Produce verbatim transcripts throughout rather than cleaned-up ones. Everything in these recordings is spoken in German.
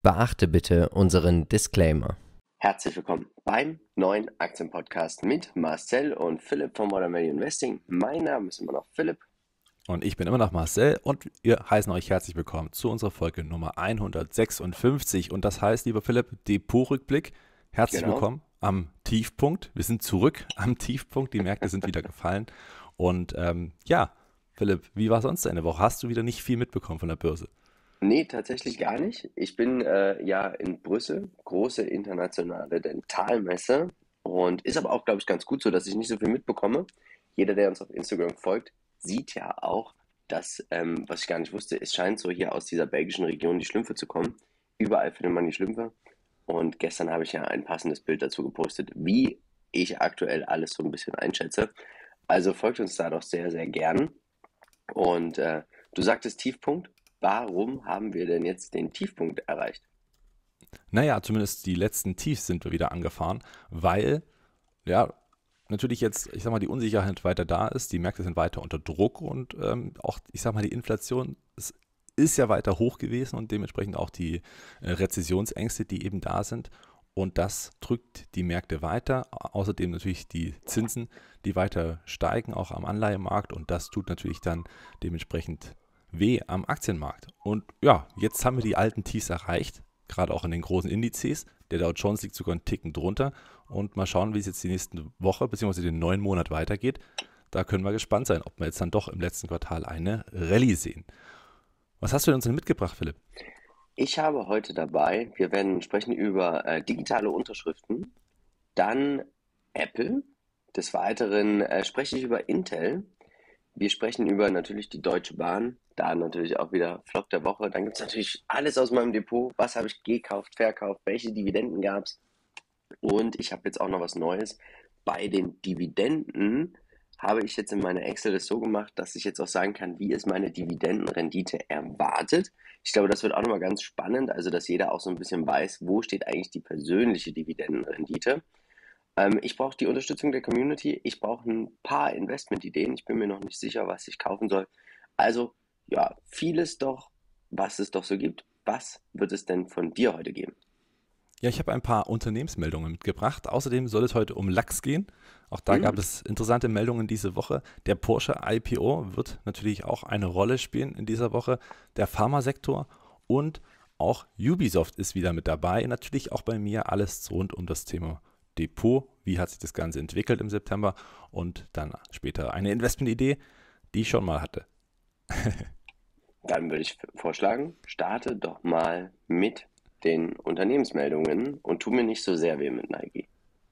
Beachte bitte unseren Disclaimer. Herzlich willkommen beim neuen Aktienpodcast mit Marcel und Philipp von Modern Value Investing. Mein Name ist immer noch Philipp. Und ich bin immer noch Marcel und wir heißen euch herzlich willkommen zu unserer Folge Nummer hundertsechsundfünfzig. Und das heißt, lieber Philipp, Depotrückblick. Herzlich Genau. willkommen am Tiefpunkt. Wir sind zurück am Tiefpunkt. Die Märkte sind wieder gefallen. Und ähm, ja, Philipp, wie war sonst deine Woche? Hast du wieder nicht viel mitbekommen von der Börse? Nee, tatsächlich gar nicht. Ich bin äh, ja in Brüssel, große internationale Dentalmesse, und ist aber auch, glaube ich, ganz gut so, dass ich nicht so viel mitbekomme. Jeder, der uns auf Instagram folgt, sieht ja auch, dass, ähm, was ich gar nicht wusste, es scheint so hier aus dieser belgischen Region die Schlümpfe zu kommen. Überall findet man die Schlümpfe. Und gestern habe ich ja ein passendes Bild dazu gepostet, wie ich aktuell alles so ein bisschen einschätze. Also folgt uns da doch sehr, sehr gern. Und äh, du sagtest Tiefpunkt. Warum haben wir denn jetzt den Tiefpunkt erreicht? Naja, zumindest die letzten Tiefs sind wir wieder angefahren, weil, ja, natürlich jetzt, ich sag mal, die Unsicherheit weiter da ist, die Märkte sind weiter unter Druck und ähm, auch, ich sag mal, die Inflation ist, ist ja weiter hoch gewesen und dementsprechend auch die äh, Rezessionsängste, die eben da sind. Und das drückt die Märkte weiter. Außerdem natürlich die Zinsen, die weiter steigen, auch am Anleihemarkt. Und das tut natürlich dann dementsprechend weh am Aktienmarkt. Und ja, jetzt haben wir die alten Tiefs erreicht, gerade auch in den großen Indizes. Der Dow Jones liegt sogar einen Ticken drunter. Und mal schauen, wie es jetzt die nächste Woche bzw. den neuen Monat weitergeht. Da können wir gespannt sein, ob wir jetzt dann doch im letzten Quartal eine Rallye sehen. Was hast du denn uns denn mitgebracht, Philipp? Ich habe heute dabei, wir werden sprechen über äh, digitale Unterschriften, dann Apple, des Weiteren äh, spreche ich über Intel, wir sprechen über natürlich die Deutsche Bahn, da natürlich auch wieder Flop der Woche, dann gibt es natürlich alles aus meinem Depot, was habe ich gekauft, verkauft, welche Dividenden gab es, und ich habe jetzt auch noch was Neues. Bei den Dividenden habe ich jetzt in meiner Excel das so gemacht, dass ich jetzt auch sagen kann, wie ist meine Dividendenrendite erwartet. Ich glaube, das wird auch nochmal ganz spannend, also dass jeder auch so ein bisschen weiß, wo steht eigentlich die persönliche Dividendenrendite. Ähm, ich brauche die Unterstützung der Community. Ich brauche ein paar Investmentideen. Ich bin mir noch nicht sicher, was ich kaufen soll. Also, ja, vieles doch, was es doch so gibt. Was wird es denn von dir heute geben? Ja, ich habe ein paar Unternehmensmeldungen mitgebracht. Außerdem soll es heute um Lachs gehen. Auch da gab Hm, es interessante Meldungen diese Woche. Der Porsche I P O wird natürlich auch eine Rolle spielen in dieser Woche. Der Pharmasektor und auch Ubisoft ist wieder mit dabei. Natürlich auch bei mir alles rund um das Thema Depot. Wie hat sich das Ganze entwickelt im September? Und dann später eine Investmentidee, die ich schon mal hatte. Dann würde ich vorschlagen, starte doch mal mit den Unternehmensmeldungen und tu mir nicht so sehr weh mit Nike.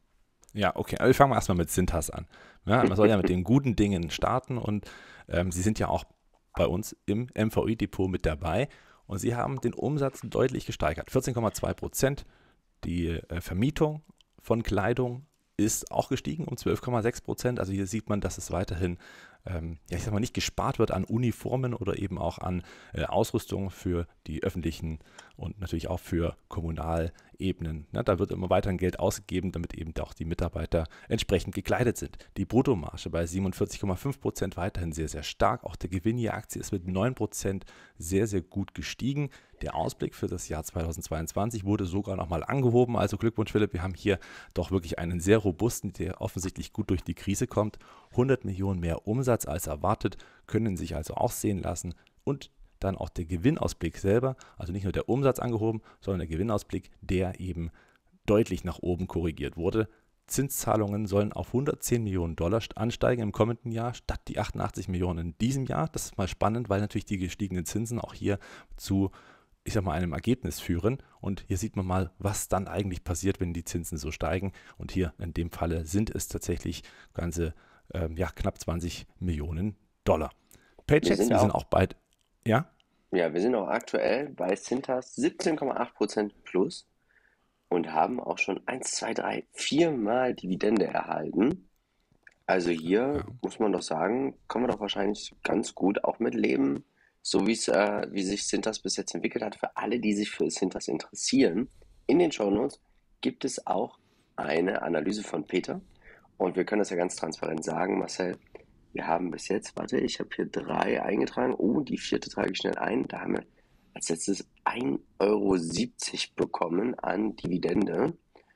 Ja, okay. Aber wir fangen erstmal mit Cintas an. Ja, man soll ja mit den guten Dingen starten und ähm, sie sind ja auch bei uns im M V I-Depot mit dabei und sie haben den Umsatz deutlich gesteigert. vierzehn Komma zwei Prozent. Die äh, Vermietung von Kleidung ist auch gestiegen um zwölf Komma sechs Prozent. Also hier sieht man, dass es weiterhin, ähm, ja, ich sag mal, nicht gespart wird an Uniformen oder eben auch an äh, Ausrüstung für die öffentlichen und natürlich auch für Kommunalebenen. Ne? Da wird immer weiterhin Geld ausgegeben, damit eben auch die Mitarbeiter entsprechend gekleidet sind. Die Bruttomarge bei siebenundvierzig Komma fünf Prozent weiterhin sehr, sehr stark. Auch der Gewinn je Aktie ist mit neun Prozent sehr, sehr gut gestiegen. Der Ausblick für das Jahr zweitausendzweiundzwanzig wurde sogar nochmal angehoben. Also Glückwunsch, Philipp, wir haben hier doch wirklich einen sehr robusten, der offensichtlich gut durch die Krise kommt. hundert Millionen mehr Umsatz als erwartet, können sich also auch sehen lassen. Und dann auch der Gewinnausblick selber, also nicht nur der Umsatz angehoben, sondern der Gewinnausblick, der eben deutlich nach oben korrigiert wurde. Zinszahlungen sollen auf hundertzehn Millionen Dollar ansteigen im kommenden Jahr, statt die achtundachtzig Millionen in diesem Jahr. Das ist mal spannend, weil natürlich die gestiegenen Zinsen auch hier zu, ich sag mal, einem Ergebnis führen. Und hier sieht man mal, was dann eigentlich passiert, wenn die Zinsen so steigen. Und hier in dem Falle sind es tatsächlich ganze, ähm, ja, knapp zwanzig Millionen Dollar. Wir Paychecks, sind wir sind auch, auch bald, ja, ja, wir sind auch aktuell bei Cintas siebzehn Komma acht Prozent plus und haben auch schon eins, zwei, drei, viermal Dividende erhalten. Also hier ja. muss man doch sagen, kann man doch wahrscheinlich ganz gut auch mit leben, so wie es, äh, wie sich Cintas bis jetzt entwickelt hat. Für alle, die sich für Cintas interessieren, in den Shownotes gibt es auch eine Analyse von Peter. Und wir können das ja ganz transparent sagen, Marcel. Wir haben bis jetzt, warte, ich habe hier drei eingetragen. Oh, die vierte trage ich schnell ein. Da haben wir als letztes ein Euro siebzig bekommen an Dividende.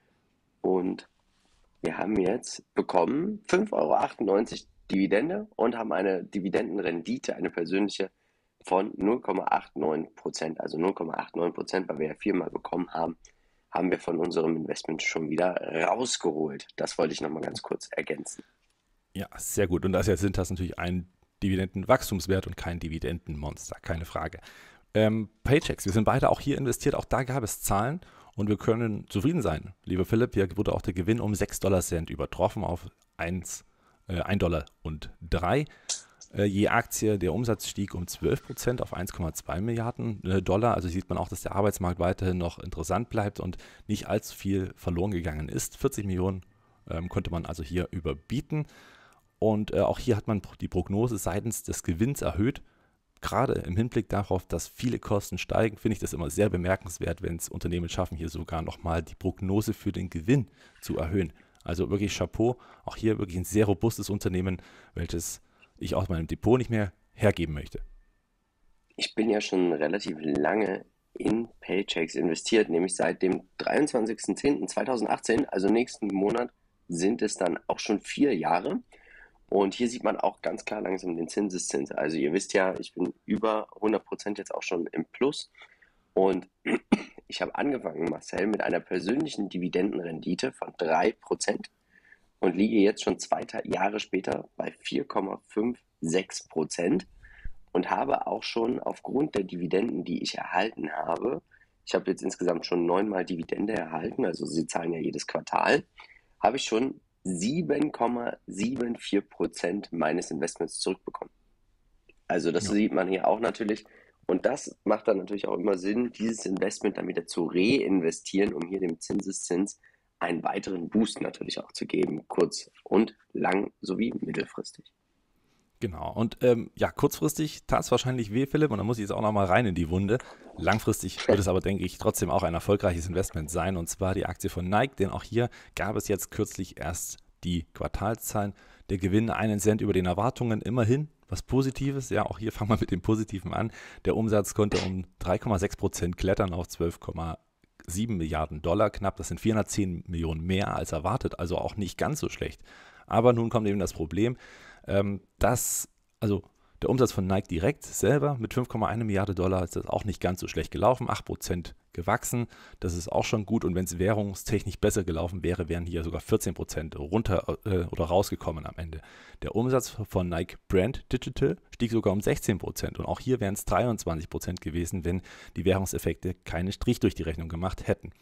Und wir haben jetzt bekommen fünf Euro achtundneunzig Dividende und haben eine Dividendenrendite, eine persönliche von null Komma neunundachtzig Prozent. Also null Komma neunundachtzig Prozent, weil wir ja viermal bekommen haben, haben wir von unserem Investment schon wieder rausgeholt. Das wollte ich nochmal ganz kurz ergänzen. Ja, sehr gut. Und da ist ja Cintas natürlich ein Dividendenwachstumswert und kein Dividendenmonster, keine Frage. Ähm, Paychecks, wir sind beide auch hier investiert, auch da gab es Zahlen und wir können zufrieden sein. Lieber Philipp, hier wurde auch der Gewinn um sechs Dollar Cent übertroffen auf eins, äh, ein Dollar und drei. Äh, je Aktie, der Umsatz stieg um zwölf Prozent auf eins Komma zwei Milliarden Dollar. Also sieht man auch, dass der Arbeitsmarkt weiterhin noch interessant bleibt und nicht allzu viel verloren gegangen ist. vierzig Millionen ähm, konnte man also hier überbieten. Und äh, auch hier hat man die Prognose seitens des Gewinns erhöht. Gerade im Hinblick darauf, dass viele Kosten steigen, finde ich das immer sehr bemerkenswert, wenn es Unternehmen schaffen, hier sogar nochmal die Prognose für den Gewinn zu erhöhen. Also wirklich Chapeau. Auch hier wirklich ein sehr robustes Unternehmen, welches ich aus meinem Depot nicht mehr hergeben möchte. Ich bin ja schon relativ lange in Paychecks investiert, nämlich seit dem dreiundzwanzigsten zehnten zweitausendachtzehn, also nächsten Monat sind es dann auch schon vier Jahre. Und hier sieht man auch ganz klar langsam den Zinseszins. Also ihr wisst ja, ich bin über hundert Prozent jetzt auch schon im Plus. Und ich habe angefangen, Marcel, mit einer persönlichen Dividendenrendite von drei Prozent und liege jetzt schon zwei Jahre später bei vier Komma sechsundfünfzig Prozent und habe auch schon aufgrund der Dividenden, die ich erhalten habe, ich habe jetzt insgesamt schon neunmal Dividende erhalten, also sie zahlen ja jedes Quartal, habe ich schon sieben Komma vierundsiebzig Prozent meines Investments zurückbekommen. Also das Ja. sieht man hier auch natürlich. Und das macht dann natürlich auch immer Sinn, dieses Investment dann wieder zu reinvestieren, um hier dem Zinseszins einen weiteren Boost natürlich auch zu geben, kurz- und lang- sowie mittelfristig. Genau. Und ähm, ja, kurzfristig tat es wahrscheinlich weh, Philipp, und da muss ich jetzt auch nochmal rein in die Wunde. Langfristig wird es aber, denke ich, trotzdem auch ein erfolgreiches Investment sein, und zwar die Aktie von Nike, denn auch hier gab es jetzt kürzlich erst die Quartalszahlen. Der Gewinn einen Cent über den Erwartungen, immerhin was Positives. Ja, auch hier fangen wir mit dem Positiven an. Der Umsatz konnte um drei Komma sechs Prozent klettern auf zwölf Komma sieben Milliarden Dollar knapp. Das sind vierhundertzehn Millionen mehr als erwartet, also auch nicht ganz so schlecht. Aber nun kommt eben das Problem, ähm, dass, also der Umsatz von Nike direkt selber mit fünf Komma eins Milliarde Dollar ist das auch nicht ganz so schlecht gelaufen, acht Prozent gewachsen, das ist auch schon gut, und wenn es währungstechnisch besser gelaufen wäre, wären hier sogar vierzehn Prozent runter äh, oder rausgekommen am Ende. Der Umsatz von Nike Brand Digital stieg sogar um sechzehn Prozent, und auch hier wären es dreiundzwanzig Prozent gewesen, wenn die Währungseffekte keinen Strich durch die Rechnung gemacht hätten.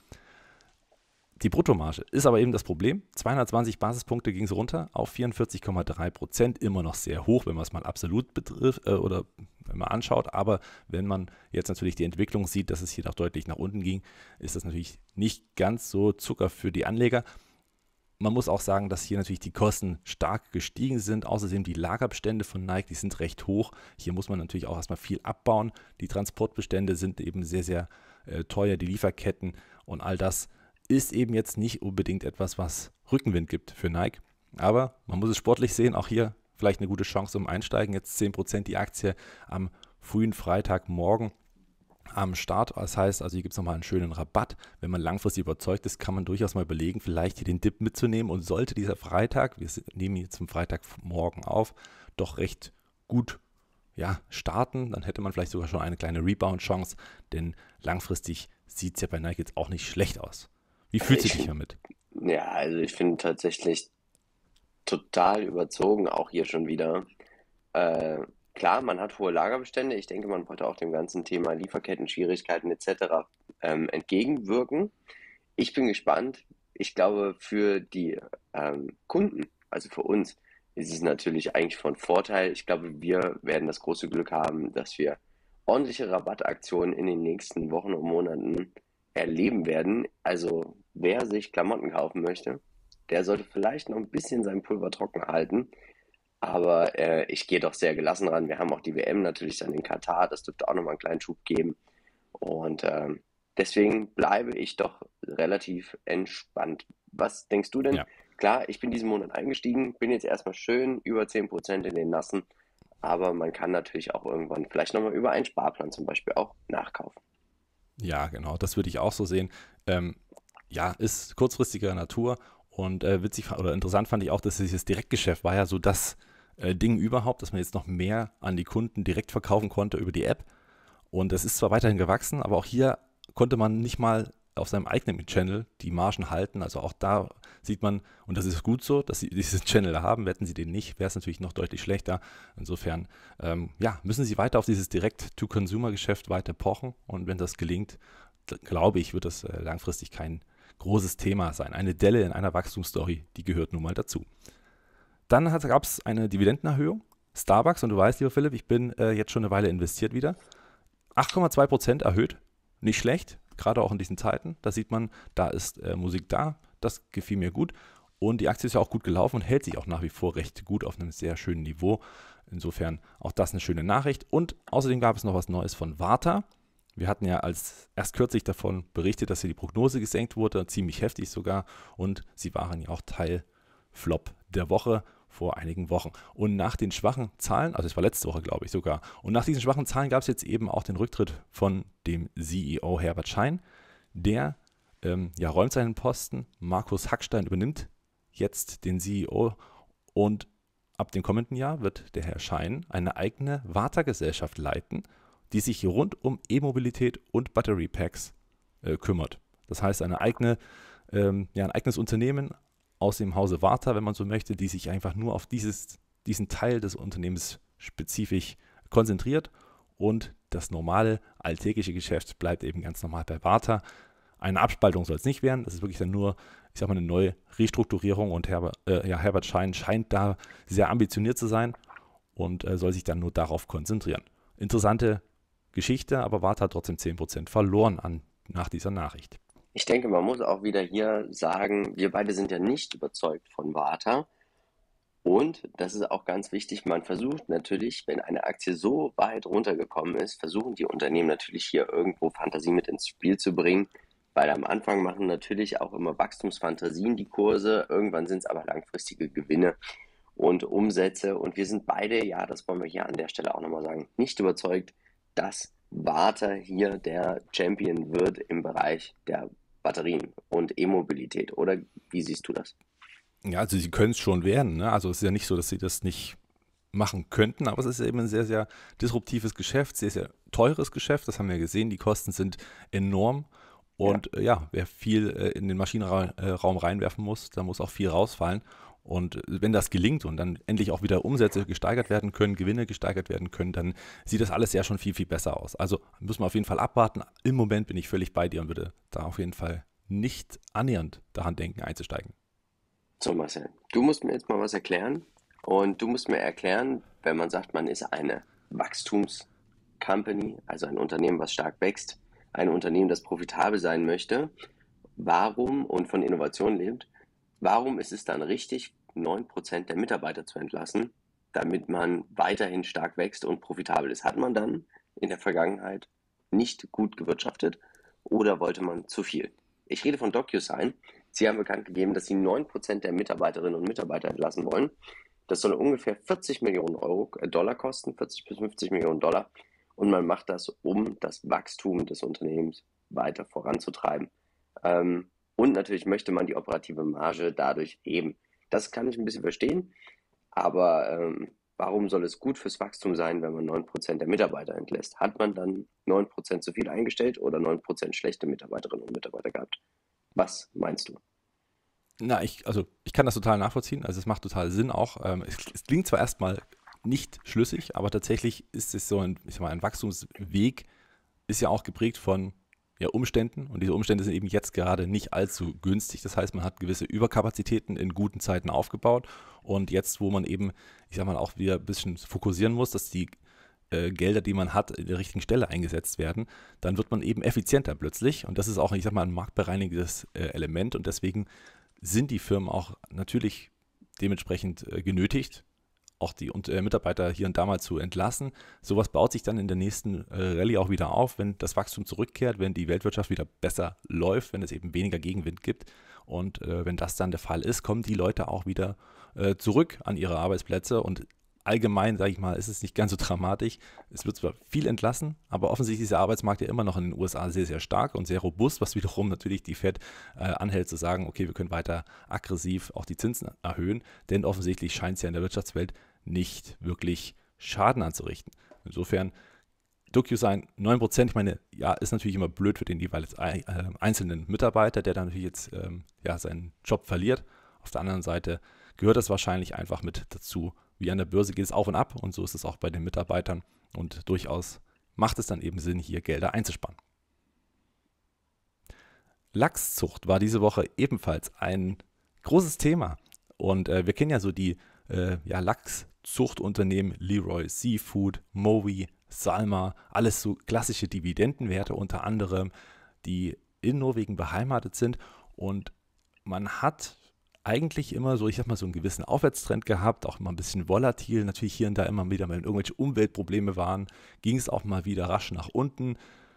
Die Bruttomarge ist aber eben das Problem. zweihundertzwanzig Basispunkte ging es runter auf vierundvierzig Komma drei Prozent. Immer noch sehr hoch, wenn man es mal absolut betrifft äh, oder wenn man anschaut. Aber wenn man jetzt natürlich die Entwicklung sieht, dass es hier doch deutlich nach unten ging, ist das natürlich nicht ganz so Zucker für die Anleger. Man muss auch sagen, dass hier natürlich die Kosten stark gestiegen sind. Außerdem die Lagerbestände von Nike, die sind recht hoch. Hier muss man natürlich auch erstmal viel abbauen. Die Transportbestände sind eben sehr, sehr äh, teuer, die Lieferketten und all das ist eben jetzt nicht unbedingt etwas, was Rückenwind gibt für Nike. Aber man muss es sportlich sehen, auch hier vielleicht eine gute Chance zum Einsteigen. Jetzt zehn Prozent die Aktie am frühen Freitagmorgen am Start. Das heißt, also hier gibt es nochmal einen schönen Rabatt. Wenn man langfristig überzeugt ist, kann man durchaus mal überlegen, vielleicht hier den Dip mitzunehmen. Und sollte dieser Freitag, wir nehmen ihn jetzt zum Freitagmorgen auf, doch recht gut ja, starten, dann hätte man vielleicht sogar schon eine kleine Rebound-Chance, denn langfristig sieht es ja bei Nike jetzt auch nicht schlecht aus. Wie fühlst du dich damit? Ja, also ich finde tatsächlich total überzogen, auch hier schon wieder. Äh, klar, man hat hohe Lagerbestände. Ich denke, man wollte auch dem ganzen Thema Lieferketten, Schwierigkeiten et cetera ähm, entgegenwirken. Ich bin gespannt. Ich glaube, für die ähm, Kunden, also für uns, ist es natürlich eigentlich von Vorteil. Ich glaube, wir werden das große Glück haben, dass wir ordentliche Rabattaktionen in den nächsten Wochen und Monaten erleben werden. Also wer sich Klamotten kaufen möchte, der sollte vielleicht noch ein bisschen sein Pulver trocken halten. Aber äh, ich gehe doch sehr gelassen ran. Wir haben auch die W M natürlich dann in Katar. Das dürfte auch nochmal einen kleinen Schub geben. Und ähm, deswegen bleibe ich doch relativ entspannt. Was denkst du denn? Ja. Klar, ich bin diesen Monat eingestiegen, bin jetzt erstmal schön über zehn Prozent in den Nassen. aber man kann natürlich auch irgendwann vielleicht nochmal über einen Sparplan zum Beispiel auch nachkaufen. Ja, genau, das würde ich auch so sehen. Ähm, ja, ist kurzfristiger Natur und äh, witzig oder interessant fand ich auch, dass dieses Direktgeschäft war ja so das äh, Ding überhaupt, dass man jetzt noch mehr an die Kunden direkt verkaufen konnte über die App. Und das ist zwar weiterhin gewachsen, aber auch hier konnte man nicht mal auf seinem eigenen Channel die Margen halten. Also auch da sieht man, und das ist gut so, dass sie diesen Channel haben. Hätten sie den nicht, wäre es natürlich noch deutlich schlechter. Insofern, ähm, ja, müssen sie weiter auf dieses Direct-to-Consumer-Geschäft weiter pochen. Und wenn das gelingt, glaube ich, wird das äh, langfristig kein großes Thema sein. Eine Delle in einer Wachstumsstory, die gehört nun mal dazu. Dann gab es eine Dividendenerhöhung. Starbucks, und du weißt, lieber Philipp, ich bin äh, jetzt schon eine Weile investiert wieder. acht Komma zwei Prozent erhöht, nicht schlecht, gerade auch in diesen Zeiten. Da sieht man, da ist äh, Musik da, das gefiel mir gut. Und die Aktie ist ja auch gut gelaufen und hält sich auch nach wie vor recht gut auf einem sehr schönen Niveau. Insofern auch das eine schöne Nachricht. Und außerdem gab es noch was Neues von Varta. Wir hatten ja als erst kürzlich davon berichtet, dass hier die Prognose gesenkt wurde, ziemlich heftig sogar. Und sie waren ja auch Teil Flop der Woche vor einigen Wochen. Und nach den schwachen Zahlen, also es war letzte Woche, glaube ich sogar, und nach diesen schwachen Zahlen gab es jetzt eben auch den Rücktritt von dem C E O Herbert Schein. Der ähm, ja, räumt seinen Posten. Markus Hackstein übernimmt jetzt den C E O und ab dem kommenden Jahr wird der Herr Schein eine eigene Varta-Gesellschaft leiten, die sich rund um E-Mobilität und Battery Packs äh, kümmert. Das heißt, eine eigene, ähm, ja, ein eigenes Unternehmen aus dem Hause Varta, wenn man so möchte, die sich einfach nur auf dieses, diesen Teil des Unternehmens spezifisch konzentriert und das normale, alltägliche Geschäft bleibt eben ganz normal bei Varta. Eine Abspaltung soll es nicht werden, das ist wirklich dann nur, ich sag mal, eine neue Restrukturierung und Herbert, äh, ja, Herbert Schein scheint da sehr ambitioniert zu sein und äh, soll sich dann nur darauf konzentrieren. Interessante Geschichte, aber Varta hat trotzdem zehn Prozent verloren an, nach dieser Nachricht. Ich denke, man muss auch wieder hier sagen, wir beide sind ja nicht überzeugt von Varta. Und das ist auch ganz wichtig, man versucht natürlich, wenn eine Aktie so weit runtergekommen ist, versuchen die Unternehmen natürlich hier irgendwo Fantasie mit ins Spiel zu bringen, weil am Anfang machen natürlich auch immer Wachstumsfantasien die Kurse, irgendwann sind es aber langfristige Gewinne und Umsätze. Und wir sind beide, ja, das wollen wir hier an der Stelle auch nochmal sagen, nicht überzeugt, dass Varta hier der Champion wird im Bereich der Batterien und E-Mobilität. Oder wie siehst du das? Ja, also sie können es schon werden. Ne? Also es ist ja nicht so, dass sie das nicht machen könnten, aber es ist eben ein sehr, sehr disruptives Geschäft, sehr, sehr teures Geschäft. Das haben wir gesehen. Die Kosten sind enorm. Und ja, äh, ja wer viel äh, in den Maschinenraum reinwerfen muss, da muss auch viel rausfallen. Und wenn das gelingt und dann endlich auch wieder Umsätze gesteigert werden können, Gewinne gesteigert werden können, dann sieht das alles ja schon viel, viel besser aus. Also müssen wir auf jeden Fall abwarten. Im Moment bin ich völlig bei dir und würde da auf jeden Fall nicht annähernd daran denken, einzusteigen. So, Marcel, du musst mir jetzt mal was erklären. Und du musst mir erklären, wenn man sagt, man ist eine Wachstums-Company, also ein Unternehmen, was stark wächst, ein Unternehmen, das profitabel sein möchte, warum und von Innovation lebt, warum ist es dann richtig, neun Prozent der Mitarbeiter zu entlassen, damit man weiterhin stark wächst und profitabel ist? Hat man dann in der Vergangenheit nicht gut gewirtschaftet oder wollte man zu viel? Ich rede von DocuSign. Sie haben bekannt gegeben, dass sie neun Prozent der Mitarbeiterinnen und Mitarbeiter entlassen wollen. Das soll ungefähr vierzig Millionen Euro, äh, Dollar kosten, vierzig bis fünfzig Millionen Dollar. Und man macht das, um das Wachstum des Unternehmens weiter voranzutreiben. Ähm, und natürlich möchte man die operative Marge dadurch heben. Das kann ich ein bisschen verstehen, aber ähm, warum soll es gut fürs Wachstum sein, wenn man neun Prozent der Mitarbeiter entlässt? Hat man dann neun Prozent zu viel eingestellt oder neun Prozent schlechte Mitarbeiterinnen und Mitarbeiter gehabt? Was meinst du? Na, ich, also ich kann das total nachvollziehen. Also es macht total Sinn auch. Ähm, es, es klingt zwar erstmal nicht schlüssig, aber tatsächlich ist es so ein, ich sag mal, ein Wachstumsweg, ist ja auch geprägt von ja, Umständen und diese Umstände sind eben jetzt gerade nicht allzu günstig. Das heißt, man hat gewisse Überkapazitäten in guten Zeiten aufgebaut und jetzt, wo man eben, ich sag mal, auch wieder ein bisschen fokussieren muss, dass die äh, Gelder, die man hat, in der richtigen Stelle eingesetzt werden, dann wird man eben effizienter plötzlich und das ist auch, ich sag mal, ein marktbereinigendes äh, Element und deswegen sind die Firmen auch natürlich dementsprechend äh, genötigt, auch die und, äh, Mitarbeiter hier und da mal zu entlassen. Sowas baut sich dann in der nächsten äh, Rallye auch wieder auf, wenn das Wachstum zurückkehrt, wenn die Weltwirtschaft wieder besser läuft, wenn es eben weniger Gegenwind gibt. Und äh, wenn das dann der Fall ist, kommen die Leute auch wieder äh, zurück an ihre Arbeitsplätze und allgemein, sage ich mal, ist es nicht ganz so dramatisch. Es wird zwar viel entlassen, aber offensichtlich ist der Arbeitsmarkt ja immer noch in den U S A sehr, sehr stark und sehr robust, was wiederum natürlich die Fed äh, anhält zu sagen, okay, wir können weiter aggressiv auch die Zinsen erhöhen, denn offensichtlich scheint es ja in der Wirtschaftswelt nicht wirklich Schaden anzurichten. Insofern DocuSign neun Prozent, ich meine, ja, ist natürlich immer blöd für den jeweils äh, einzelnen Mitarbeiter, der dann natürlich jetzt ähm, ja, seinen Job verliert. Auf der anderen Seite gehört das wahrscheinlich einfach mit dazu. Wie an der Börse geht es auf und ab und so ist es auch bei den Mitarbeitern und durchaus macht es dann eben Sinn, hier Gelder einzusparen. Lachszucht war diese Woche ebenfalls ein großes Thema und äh, wir kennen ja so die äh, ja, Lachszuchtunternehmen Leroy Seafood, Mowi, Salma, alles so klassische Dividendenwerte unter anderem, die in Norwegen beheimatet sind und man hat eigentlich immer so, ich sag mal, so einen gewissen Aufwärtstrend gehabt, auch immer ein bisschen volatil, natürlich hier und da immer wieder, wenn irgendwelche Umweltprobleme waren, ging es auch mal wieder rasch nach unten.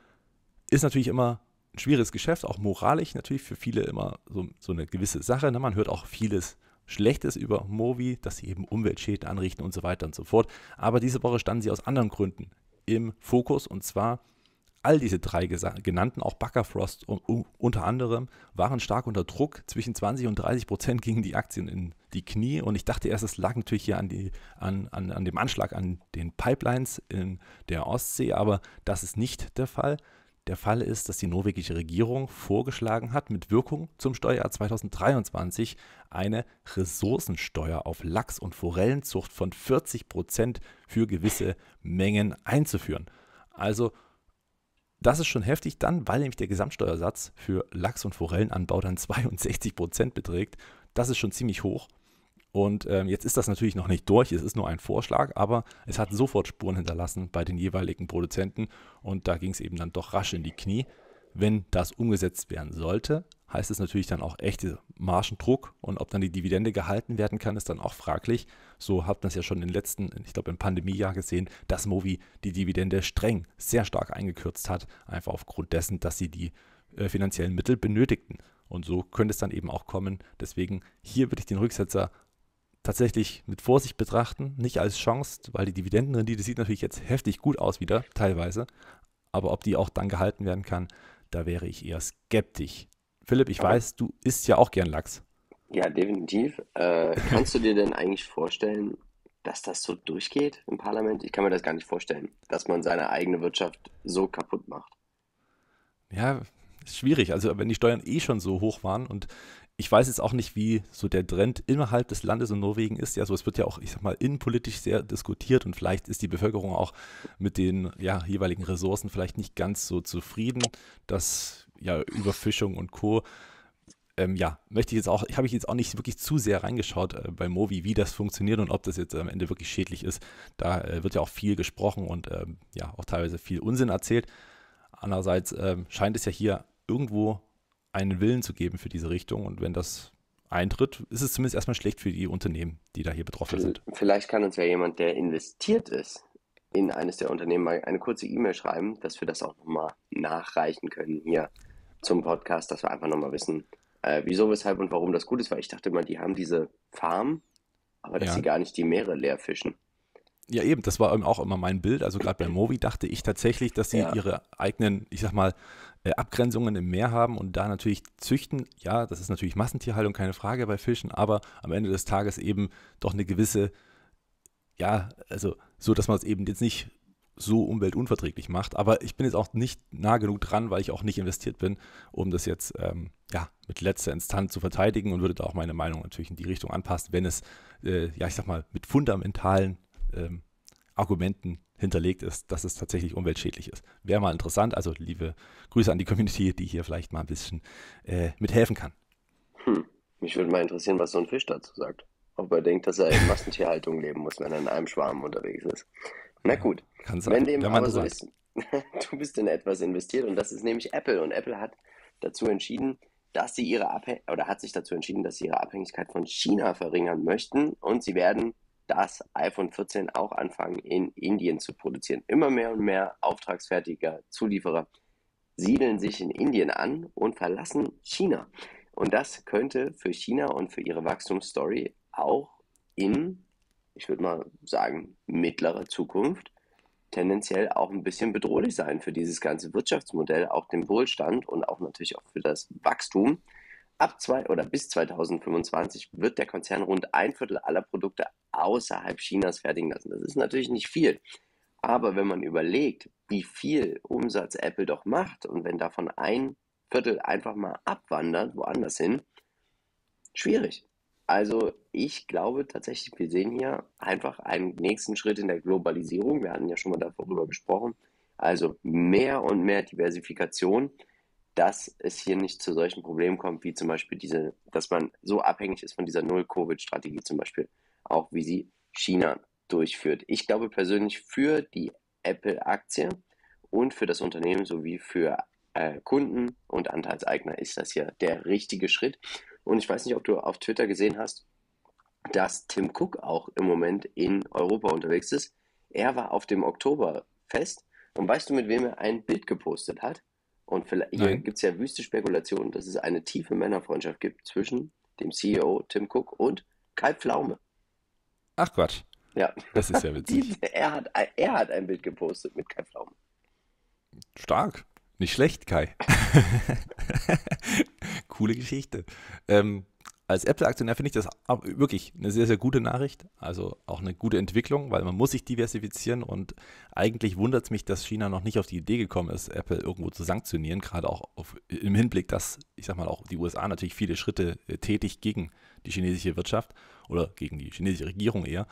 Ist natürlich immer ein schwieriges Geschäft, auch moralisch natürlich für viele immer so, so eine gewisse Sache. Ne? Man hört auch vieles Schlechtes über Mowi, dass sie eben Umweltschäden anrichten und so weiter und so fort. Aber diese Woche standen sie aus anderen Gründen im Fokus und zwar all diese drei genannten, auch Bakkafrost unter anderem, waren stark unter Druck. Zwischen zwanzig und dreißig Prozent gingen die Aktien in die Knie. Und ich dachte erst, es lag natürlich hier an, die, an, an, an dem Anschlag an den Pipelines in der Ostsee. Aber das ist nicht der Fall. Der Fall ist, dass die norwegische Regierung vorgeschlagen hat, mit Wirkung zum Steuerjahr zweitausenddreiundzwanzig eine Ressourcensteuer auf Lachs- und Forellenzucht von vierzig Prozent für gewisse Mengen einzuführen. Also das ist schon heftig dann, weil nämlich der Gesamtsteuersatz für Lachs- und Forellenanbau dann zweiundsechzig Prozent beträgt. Das ist schon ziemlich hoch. Und ähm, jetzt ist das natürlich noch nicht durch, es ist nur ein Vorschlag, aber es hat sofort Spuren hinterlassen bei den jeweiligen Produzenten und da ging es eben dann doch rasch in die Knie. Wenn das umgesetzt werden sollte, heißt es natürlich dann auch echter Margendruck und ob dann die Dividende gehalten werden kann, ist dann auch fraglich. So hat man es ja schon im letzten, ich glaube im Pandemiejahr gesehen, dass Mowi die Dividende streng, sehr stark eingekürzt hat, einfach aufgrund dessen, dass sie die äh, finanziellen Mittel benötigten. Und so könnte es dann eben auch kommen. Deswegen hier würde ich den Rücksetzer tatsächlich mit Vorsicht betrachten, nicht als Chance, weil die Dividendenrendite sieht natürlich jetzt heftig gut aus wieder, teilweise. Aber ob die auch dann gehalten werden kann, da wäre ich eher skeptisch. Philipp, ich Aber weiß, du isst ja auch gern Lachs. ja, definitiv. Äh, kannst du dir denn eigentlich vorstellen, dass das so durchgeht im Parlament? Ich kann mir das gar nicht vorstellen, dass man seine eigene Wirtschaft so kaputt macht. Ja, ist schwierig. Also wenn die Steuern eh schon so hoch waren und ich weiß jetzt auch nicht, wie so der Trend innerhalb des Landes in Norwegen ist. Ja, so es wird ja auch, ich sag mal, innenpolitisch sehr diskutiert und vielleicht ist die Bevölkerung auch mit den ja, jeweiligen Ressourcen vielleicht nicht ganz so zufrieden, dass ja Überfischung und Co. Ähm, ja, möchte ich jetzt auch, habe ich jetzt auch nicht wirklich zu sehr reingeschaut äh, bei Mowi, wie das funktioniert und ob das jetzt am Ende wirklich schädlich ist. Da äh, wird ja auch viel gesprochen und ähm, ja auch teilweise viel Unsinn erzählt. Andererseits ähm, scheint es ja hier irgendwo einen Willen zu geben für diese Richtung und wenn das eintritt, ist es zumindest erstmal schlecht für die Unternehmen, die da hier betroffen Vil- sind. Vielleicht kann uns ja jemand, der investiert ist, in eines der Unternehmen mal eine kurze E-Mail schreiben, dass wir das auch nochmal nachreichen können hier zum Podcast, dass wir einfach nochmal wissen, äh, wieso, weshalb und warum das gut ist, weil ich dachte immer, die haben diese Farm, aber dass sie Ja, gar nicht die Meere leer fischen. ja eben, das war eben auch immer mein Bild. Also gerade bei Mowi dachte ich tatsächlich, dass sie Ja, ihre eigenen, ich sag mal, äh, Abgrenzungen im Meer haben und da natürlich züchten. Ja, das ist natürlich Massentierhaltung, keine Frage bei Fischen, aber am Ende des Tages eben doch eine gewisse, ja, also so, dass man es eben jetzt nicht so umweltunverträglich macht. Aber ich bin jetzt auch nicht nah genug dran, weil ich auch nicht investiert bin, um das jetzt ähm, ja, mit letzter Instanz zu verteidigen und würde da auch meine Meinung natürlich in die Richtung anpassen, wenn es, äh, ja, ich sag mal, mit fundamentalen ähm, Argumenten hinterlegt ist, dass es tatsächlich umweltschädlich ist. Wäre mal interessant, also liebe Grüße an die Community, die hier vielleicht mal ein bisschen äh, mithelfen kann. hm. Mich würde mal interessieren, was so ein Fisch dazu sagt. Ob er denkt, dass er in Massentierhaltung leben muss, wenn er in einem Schwarm unterwegs ist. Na Ja, gut, kann wenn sein. dem Wäre mal aber so interessant. ist, du bist in etwas investiert und das ist nämlich Apple. Und Apple hat dazu entschieden, dass sie ihre Abhäng oder hat sich dazu entschieden, dass sie ihre Abhängigkeit von China verringern möchten und sie werden das iPhone vierzehn auch anfangen in Indien zu produzieren. Immer mehr und mehr auftragsfertiger Zulieferer siedeln sich in Indien an und verlassen China. Und das könnte für China und für ihre Wachstumsstory auch in ich würde mal sagen, mittlerer Zukunft tendenziell auch ein bisschen bedrohlich sein für dieses ganze Wirtschaftsmodell, auch den Wohlstand und auch natürlich auch für das Wachstum. Ab zwei oder bis zweitausendfünfundzwanzig wird der Konzern rund ein Viertel aller Produkte außerhalb Chinas fertigen lassen. Das ist natürlich nicht viel. Aber wenn man überlegt, wie viel Umsatz Apple doch macht und wenn davon ein Viertel einfach mal abwandert, woanders hin, schwierig. Also ich glaube tatsächlich, wir sehen hier einfach einen nächsten Schritt in der Globalisierung. Wir hatten ja schon mal darüber gesprochen. Also mehr und mehr Diversifikation, dass es hier nicht zu solchen Problemen kommt, wie zum Beispiel diese, dass man so abhängig ist von dieser Null-Covid-Strategie zum Beispiel, auch wie sie China durchführt. Ich glaube persönlich für die Apple-Aktie und für das Unternehmen sowie für äh, Kunden und Anteilseigner ist das hier der richtige Schritt. Und ich weiß nicht, ob du auf Twitter gesehen hast, dass Tim Cook auch im Moment in Europa unterwegs ist. Er war auf dem Oktoberfest und weißt du, mit wem er ein Bild gepostet hat? Und vielleicht, hier Nein. gibt es ja wüste Spekulationen, dass es eine tiefe Männerfreundschaft gibt zwischen dem C E O Tim Cook und Kai Pflaume. Ach Quatsch, Ja, das ist ja witzig. Die, er, hat, er hat ein Bild gepostet mit Kai Pflaume. Stark. Nicht schlecht, Kai. Coole Geschichte. Ähm, als Apple-Aktionär finde ich das auch wirklich eine sehr, sehr gute Nachricht. Also auch eine gute Entwicklung, weil man muss sich diversifizieren und eigentlich wundert es mich, dass China noch nicht auf die Idee gekommen ist, Apple irgendwo zu sanktionieren, gerade auch auf, im Hinblick, dass, ich sag mal, auch die U S A natürlich viele Schritte äh, tätigt gegen die chinesische Wirtschaft oder gegen die chinesische Regierung eher.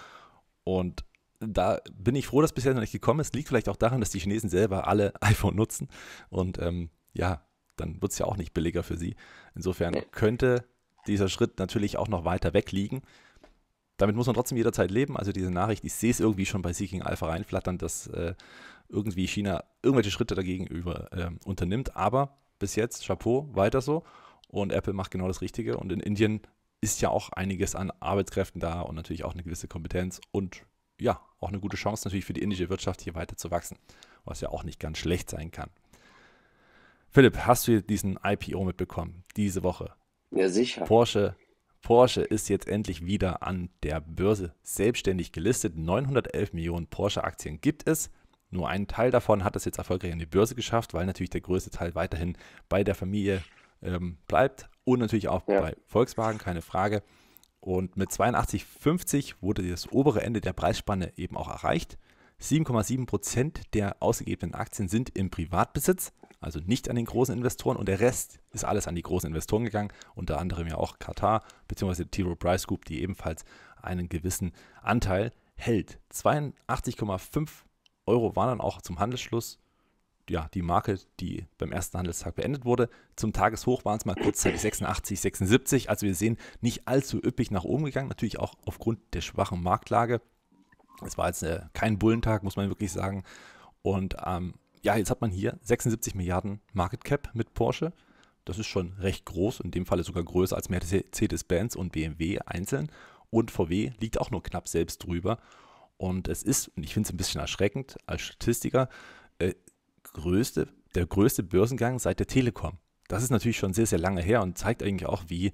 Und da bin ich froh, dass bisher noch nicht gekommen ist. Liegt vielleicht auch daran, dass die Chinesen selber alle iPhone nutzen. Und ähm, ja, dann wird es ja auch nicht billiger für sie. Insofern Nee. könnte dieser Schritt natürlich auch noch weiter weg liegen. Damit muss man trotzdem jederzeit leben. Also diese Nachricht, ich sehe es irgendwie schon bei Seeking Alpha reinflattern, dass äh, irgendwie China irgendwelche Schritte dagegen über, äh, unternimmt. Aber bis jetzt, Chapeau, weiter so. Und Apple macht genau das Richtige. Und in Indien ist ja auch einiges an Arbeitskräften da und natürlich auch eine gewisse Kompetenz und ja, auch eine gute Chance natürlich für die indische Wirtschaft hier weiter zu wachsen, was ja auch nicht ganz schlecht sein kann. Philipp, hast du diesen I P O mitbekommen diese Woche? Ja, sicher. Porsche, Porsche ist jetzt endlich wieder an der Börse selbstständig gelistet. neunhundertelf Millionen Porsche-Aktien gibt es. Nur ein Teil davon hat es jetzt erfolgreich an die Börse geschafft, weil natürlich der größte Teil weiterhin bei der Familie ähm, bleibt und natürlich auch Ja. bei Volkswagen, keine Frage. Und mit zweiundachtzig Komma fünfzig wurde das obere Ende der Preisspanne eben auch erreicht. sieben Komma sieben Prozent der ausgegebenen Aktien sind im Privatbesitz, also nicht an den großen Investoren. Und der Rest ist alles an die großen Investoren gegangen, unter anderem ja auch Qatar bzw. T. Rowe Price Group, die ebenfalls einen gewissen Anteil hält. zweiundachtzig Komma fünf Euro waren dann auch zum Handelsschluss ja, die Marke, die beim ersten Handelstag beendet wurde. Zum Tageshoch waren es mal kurzzeitig sechsundachtzig, sechsundsiebzig. Also wir sehen, nicht allzu üppig nach oben gegangen. Natürlich auch aufgrund der schwachen Marktlage. Es war jetzt äh, kein Bullentag, muss man wirklich sagen. Und ähm, ja, jetzt hat man hier sechsundsiebzig Milliarden Market Cap mit Porsche. Das ist schon recht groß, in dem Falle sogar größer als Mercedes-Benz und B M W einzeln. Und V W liegt auch nur knapp selbst drüber. Und es ist, und ich finde es ein bisschen erschreckend als Statistiker, äh, größte, der größte Börsengang seit der Telekom. Das ist natürlich schon sehr, sehr lange her und zeigt eigentlich auch, wie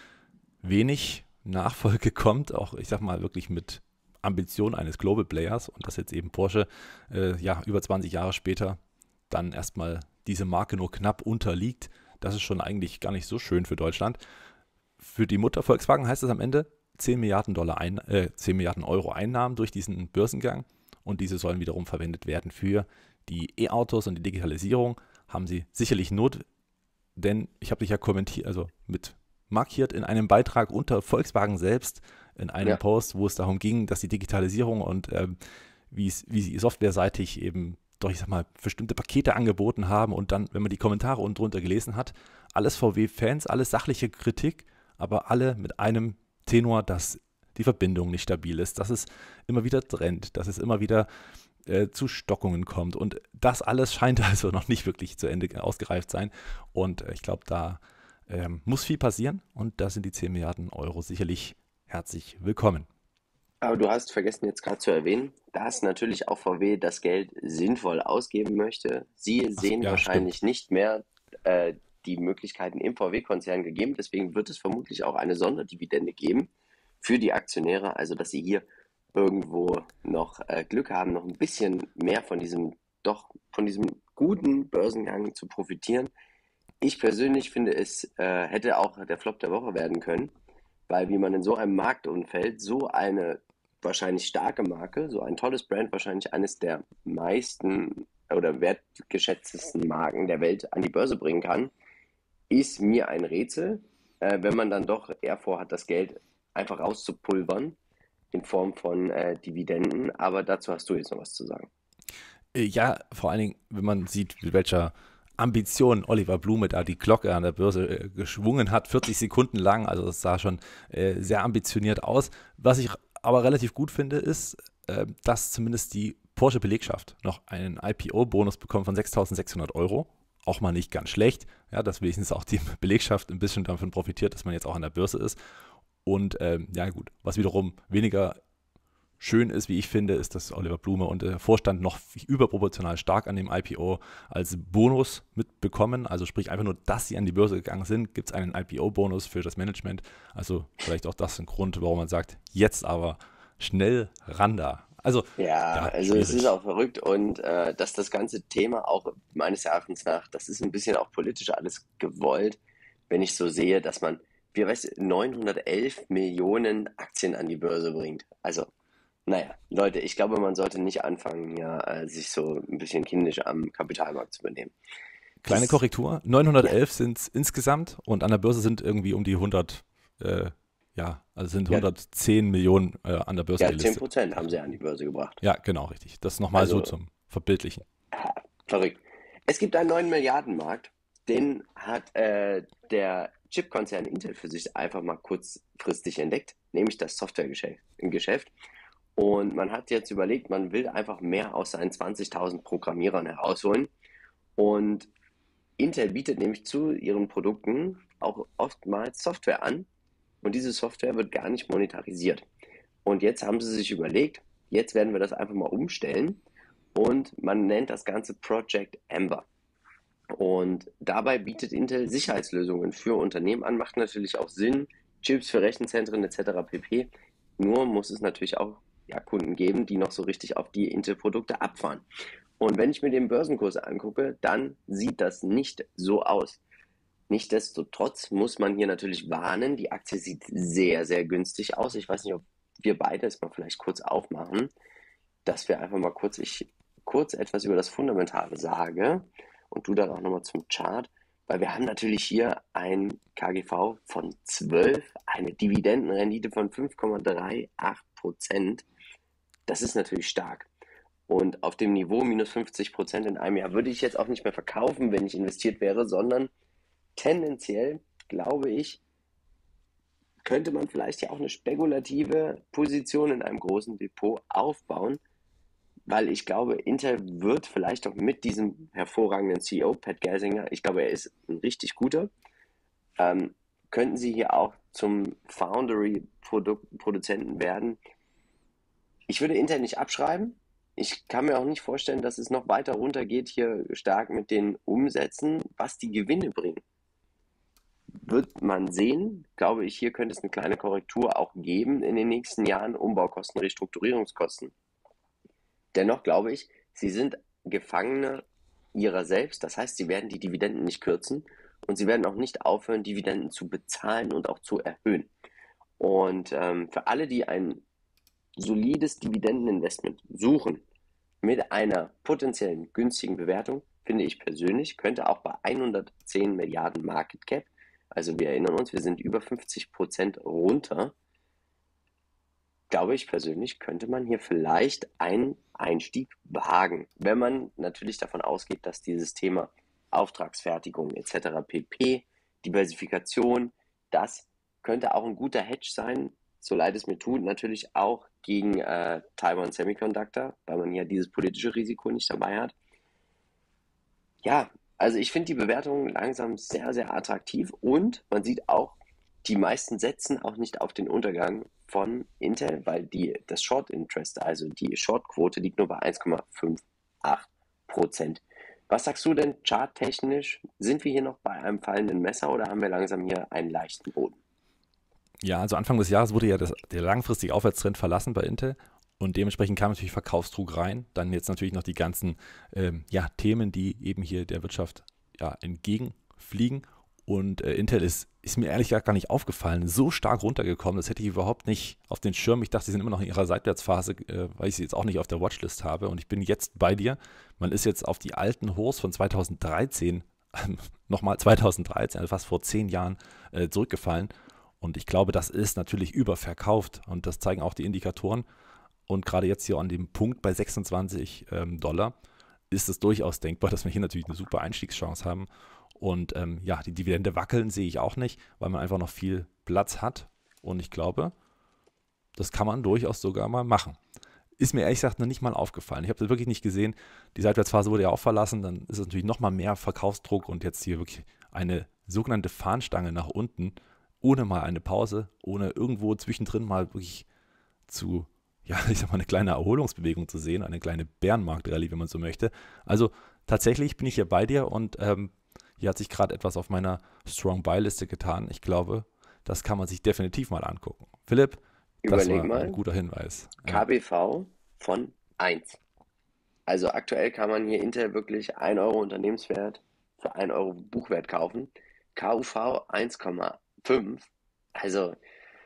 wenig Nachfolge kommt, auch ich sag mal wirklich mit Ambition eines Global Players und dass jetzt eben Porsche äh, ja über zwanzig Jahre später dann erstmal diese Marke nur knapp unterliegt. Das ist schon eigentlich gar nicht so schön für Deutschland. Für die Mutter Volkswagen heißt es am Ende zehn Milliarden Dollar ein, äh, zehn Milliarden Euro Einnahmen durch diesen Börsengang und diese sollen wiederum verwendet werden für die E-Autos und die Digitalisierung. Haben sie sicherlich Not, denn ich habe dich ja kommentiert, also mit markiert in einem Beitrag unter Volkswagen selbst, in einem Ja. Post, wo es darum ging, dass die Digitalisierung und ähm, wie sie softwareseitig eben doch, ich sag mal, bestimmte Pakete angeboten haben und dann, wenn man die Kommentare unten drunter gelesen hat, alles V W-Fans, alles sachliche Kritik, aber alle mit einem Tenor, dass die Verbindung nicht stabil ist, dass es immer wieder trennt, dass es immer wieder äh, zu Stockungen kommt und das alles scheint also noch nicht wirklich zu Ende ausgereift sein und äh, ich glaube, da ähm, muss viel passieren und da sind die zehn Milliarden Euro sicherlich herzlich willkommen. Aber du hast vergessen jetzt gerade zu erwähnen, dass natürlich auch V W das Geld sinnvoll ausgeben möchte. Sie Ach, sehen ja, wahrscheinlich nicht mehr äh, die Möglichkeiten im V W-Konzern gegeben. Deswegen wird es vermutlich auch eine Sonderdividende geben für die Aktionäre, also dass sie hier irgendwo noch äh, Glück haben, noch ein bisschen mehr von diesem, doch von diesem guten Börsengang zu profitieren. Ich persönlich finde, es äh, hätte auch der Flop der Woche werden können, weil wie man in so einem Marktumfeld so eine wahrscheinlich starke Marke, so ein tolles Brand, wahrscheinlich eines der meisten oder wertgeschätztesten Marken der Welt an die Börse bringen kann, ist mir ein Rätsel, äh, wenn man dann doch eher vorhat, das Geld einfach rauszupulvern in Form von äh, Dividenden. Aber dazu hast du jetzt noch was zu sagen. Ja, vor allen Dingen, wenn man sieht, mit welcher Ambition Oliver Blume da die Glocke an der Börse äh, geschwungen hat, vierzig Sekunden lang, also das sah schon äh, sehr ambitioniert aus. Was ich aber relativ gut finde, ist, äh, dass zumindest die Porsche-Belegschaft noch einen I P O-Bonus bekommt von sechstausendsechshundert Euro. Auch mal nicht ganz schlecht, ja, dass wenigstens auch die Belegschaft ein bisschen davon profitiert, dass man jetzt auch an der Börse ist. Und ähm, ja gut, was wiederum weniger schön ist, wie ich finde, ist, dass Oliver Blume und der Vorstand noch überproportional stark an dem I P O als Bonus mitbekommen. Also sprich einfach nur, dass sie an die Börse gegangen sind, gibt es einen I P O-Bonus für das Management. Also vielleicht auch das ein Grund, warum man sagt, jetzt aber schnell ran da. Also, Ja, ja, also es schwierig. ist auch verrückt und äh, dass das ganze Thema auch meines Erachtens nach, das ist ein bisschen auch politisch alles gewollt, wenn ich so sehe, dass man, wie weißt du, neunhundertelf Millionen Aktien an die Börse bringt. Also, naja, Leute, ich glaube, man sollte nicht anfangen, ja, äh, sich so ein bisschen kindisch am Kapitalmarkt zu benehmen. Kleine Das, Korrektur, ja, neunhundertelf sind es insgesamt und an der Börse sind irgendwie um die hundert, äh, ja, also sind ja, hundertzehn Millionen äh, an der Börse ja, zehn gelistet. Prozent haben sie an die Börse gebracht. Ja, genau, richtig. Das nochmal so Also, zum Verbildlichen. ah, verrückt. Es gibt einen neuen Milliardenmarkt, den hat äh, der Chipkonzern Intel für sich einfach mal kurzfristig entdeckt, nämlich das Softwaregeschäft. Geschäft. Und man hat jetzt überlegt, man will einfach mehr aus seinen zwanzigtausend Programmierern herausholen. Und Intel bietet nämlich zu ihren Produkten auch oftmals Software an. Und diese Software wird gar nicht monetarisiert. Und jetzt haben sie sich überlegt, jetzt werden wir das einfach mal umstellen. Und man nennt das Ganze Project Ember. Und dabei bietet Intel Sicherheitslösungen für Unternehmen an, macht natürlich auch Sinn, Chips für Rechenzentren et cetera pp. Nur muss es natürlich auch ja, Kunden geben, die noch so richtig auf die Intel-Produkte abfahren. Und wenn ich mir den Börsenkurs angucke, dann sieht das nicht so aus. Nichtsdestotrotz muss man hier natürlich warnen, die Aktie sieht sehr, sehr günstig aus. Ich weiß nicht, ob wir beide es mal vielleicht kurz aufmachen, dass wir einfach mal kurz, ich kurz etwas über das Fundamentale sage und du dann auch nochmal zum Chart, weil wir haben natürlich hier ein K G V von zwölf, eine Dividendenrendite von fünf Komma achtunddreißig Prozent. Das ist natürlich stark. Und auf dem Niveau minus fünfzig Prozent in einem Jahr würde ich jetzt auch nicht mehr verkaufen, wenn ich investiert wäre, sondern tendenziell, glaube ich, könnte man vielleicht ja auch eine spekulative Position in einem großen Depot aufbauen, weil ich glaube, Intel wird vielleicht auch mit diesem hervorragenden C E O, Pat Gelsinger, ich glaube, er ist ein richtig guter, ähm, könnten sie hier auch zum Foundry-Produzenten werden. Ich würde Intel nicht abschreiben. Ich kann mir auch nicht vorstellen, dass es noch weiter runtergeht hier stark mit den Umsätzen, was die Gewinne bringen. Wird man sehen, glaube ich, hier könnte es eine kleine Korrektur auch geben in den nächsten Jahren, Umbaukosten, Restrukturierungskosten. Dennoch glaube ich, sie sind Gefangene ihrer selbst, das heißt, sie werden die Dividenden nicht kürzen und sie werden auch nicht aufhören, Dividenden zu bezahlen und auch zu erhöhen. Und ähm, für alle, die ein solides Dividendeninvestment suchen mit einer potenziellen günstigen Bewertung, finde ich persönlich, könnte auch bei hundertzehn Milliarden Market Cap, also wir erinnern uns, wir sind über fünfzig Prozent runter, glaube ich persönlich, könnte man hier vielleicht einen Einstieg wagen, wenn man natürlich davon ausgeht, dass dieses Thema Auftragsfertigung et cetera pp, Diversifikation, das könnte auch ein guter Hedge sein, so leid es mir tut, natürlich auch gegen äh, Taiwan Semiconductor, weil man ja dieses politische Risiko nicht dabei hat. Ja, also ich finde die Bewertung langsam sehr, sehr attraktiv und man sieht auch, die meisten setzen auch nicht auf den Untergang von Intel, weil die, das Short Interest, also die Short-Quote, liegt nur bei eins Komma achtundsechzig Prozent. Was sagst du denn charttechnisch? Sind wir hier noch bei einem fallenden Messer oder haben wir langsam hier einen leichten Boden? Ja, also Anfang des Jahres wurde ja das, der langfristige Aufwärtstrend verlassen bei Intel Und dementsprechend kam natürlich Verkaufsdruck rein. Dann jetzt natürlich noch die ganzen ähm, ja, Themen, die eben hier der Wirtschaft ja, entgegenfliegen. Und äh, Intel ist, ist mir ehrlich gesagt gar nicht aufgefallen, so stark runtergekommen. Das hätte ich überhaupt nicht auf den Schirm. Ich dachte, sie sind immer noch in ihrer Seitwärtsphase, äh, weil ich sie jetzt auch nicht auf der Watchlist habe. Und ich bin jetzt bei dir. Man ist jetzt auf die alten Hochs von zweitausenddreizehn, nochmal zweitausenddreizehn, also fast vor zehn Jahren äh, zurückgefallen. Und ich glaube, das ist natürlich überverkauft. Und das zeigen auch die Indikatoren. Und gerade jetzt hier an dem Punkt bei sechsundzwanzig ähm, Dollar ist es durchaus denkbar, dass wir hier natürlich eine super Einstiegschance haben. Und ähm, ja, die Dividende wackeln sehe ich auch nicht, weil man einfach noch viel Platz hat. Und ich glaube, das kann man durchaus sogar mal machen. Ist mir ehrlich gesagt noch nicht mal aufgefallen. Ich habe das wirklich nicht gesehen. Die Seitwärtsphase wurde ja auch verlassen. Dann ist es natürlich noch mal mehr Verkaufsdruck und jetzt hier wirklich eine sogenannte Fahnenstange nach unten, ohne mal eine Pause, ohne irgendwo zwischendrin mal wirklich zu, ja, ich sag mal, eine kleine Erholungsbewegung zu sehen, eine kleine Bärenmarkt-Rallye, wenn man so möchte. Also tatsächlich bin ich hier bei dir und ähm, hier hat sich gerade etwas auf meiner Strong-Buy-Liste getan. Ich glaube, das kann man sich definitiv mal angucken. Philipp, das Überleg war mal, ein guter Hinweis. K Ja. B V von eins. Also aktuell kann man hier Intel wirklich ein Euro Unternehmenswert für ein Euro Buchwert kaufen. K U V eins Komma fünf. Also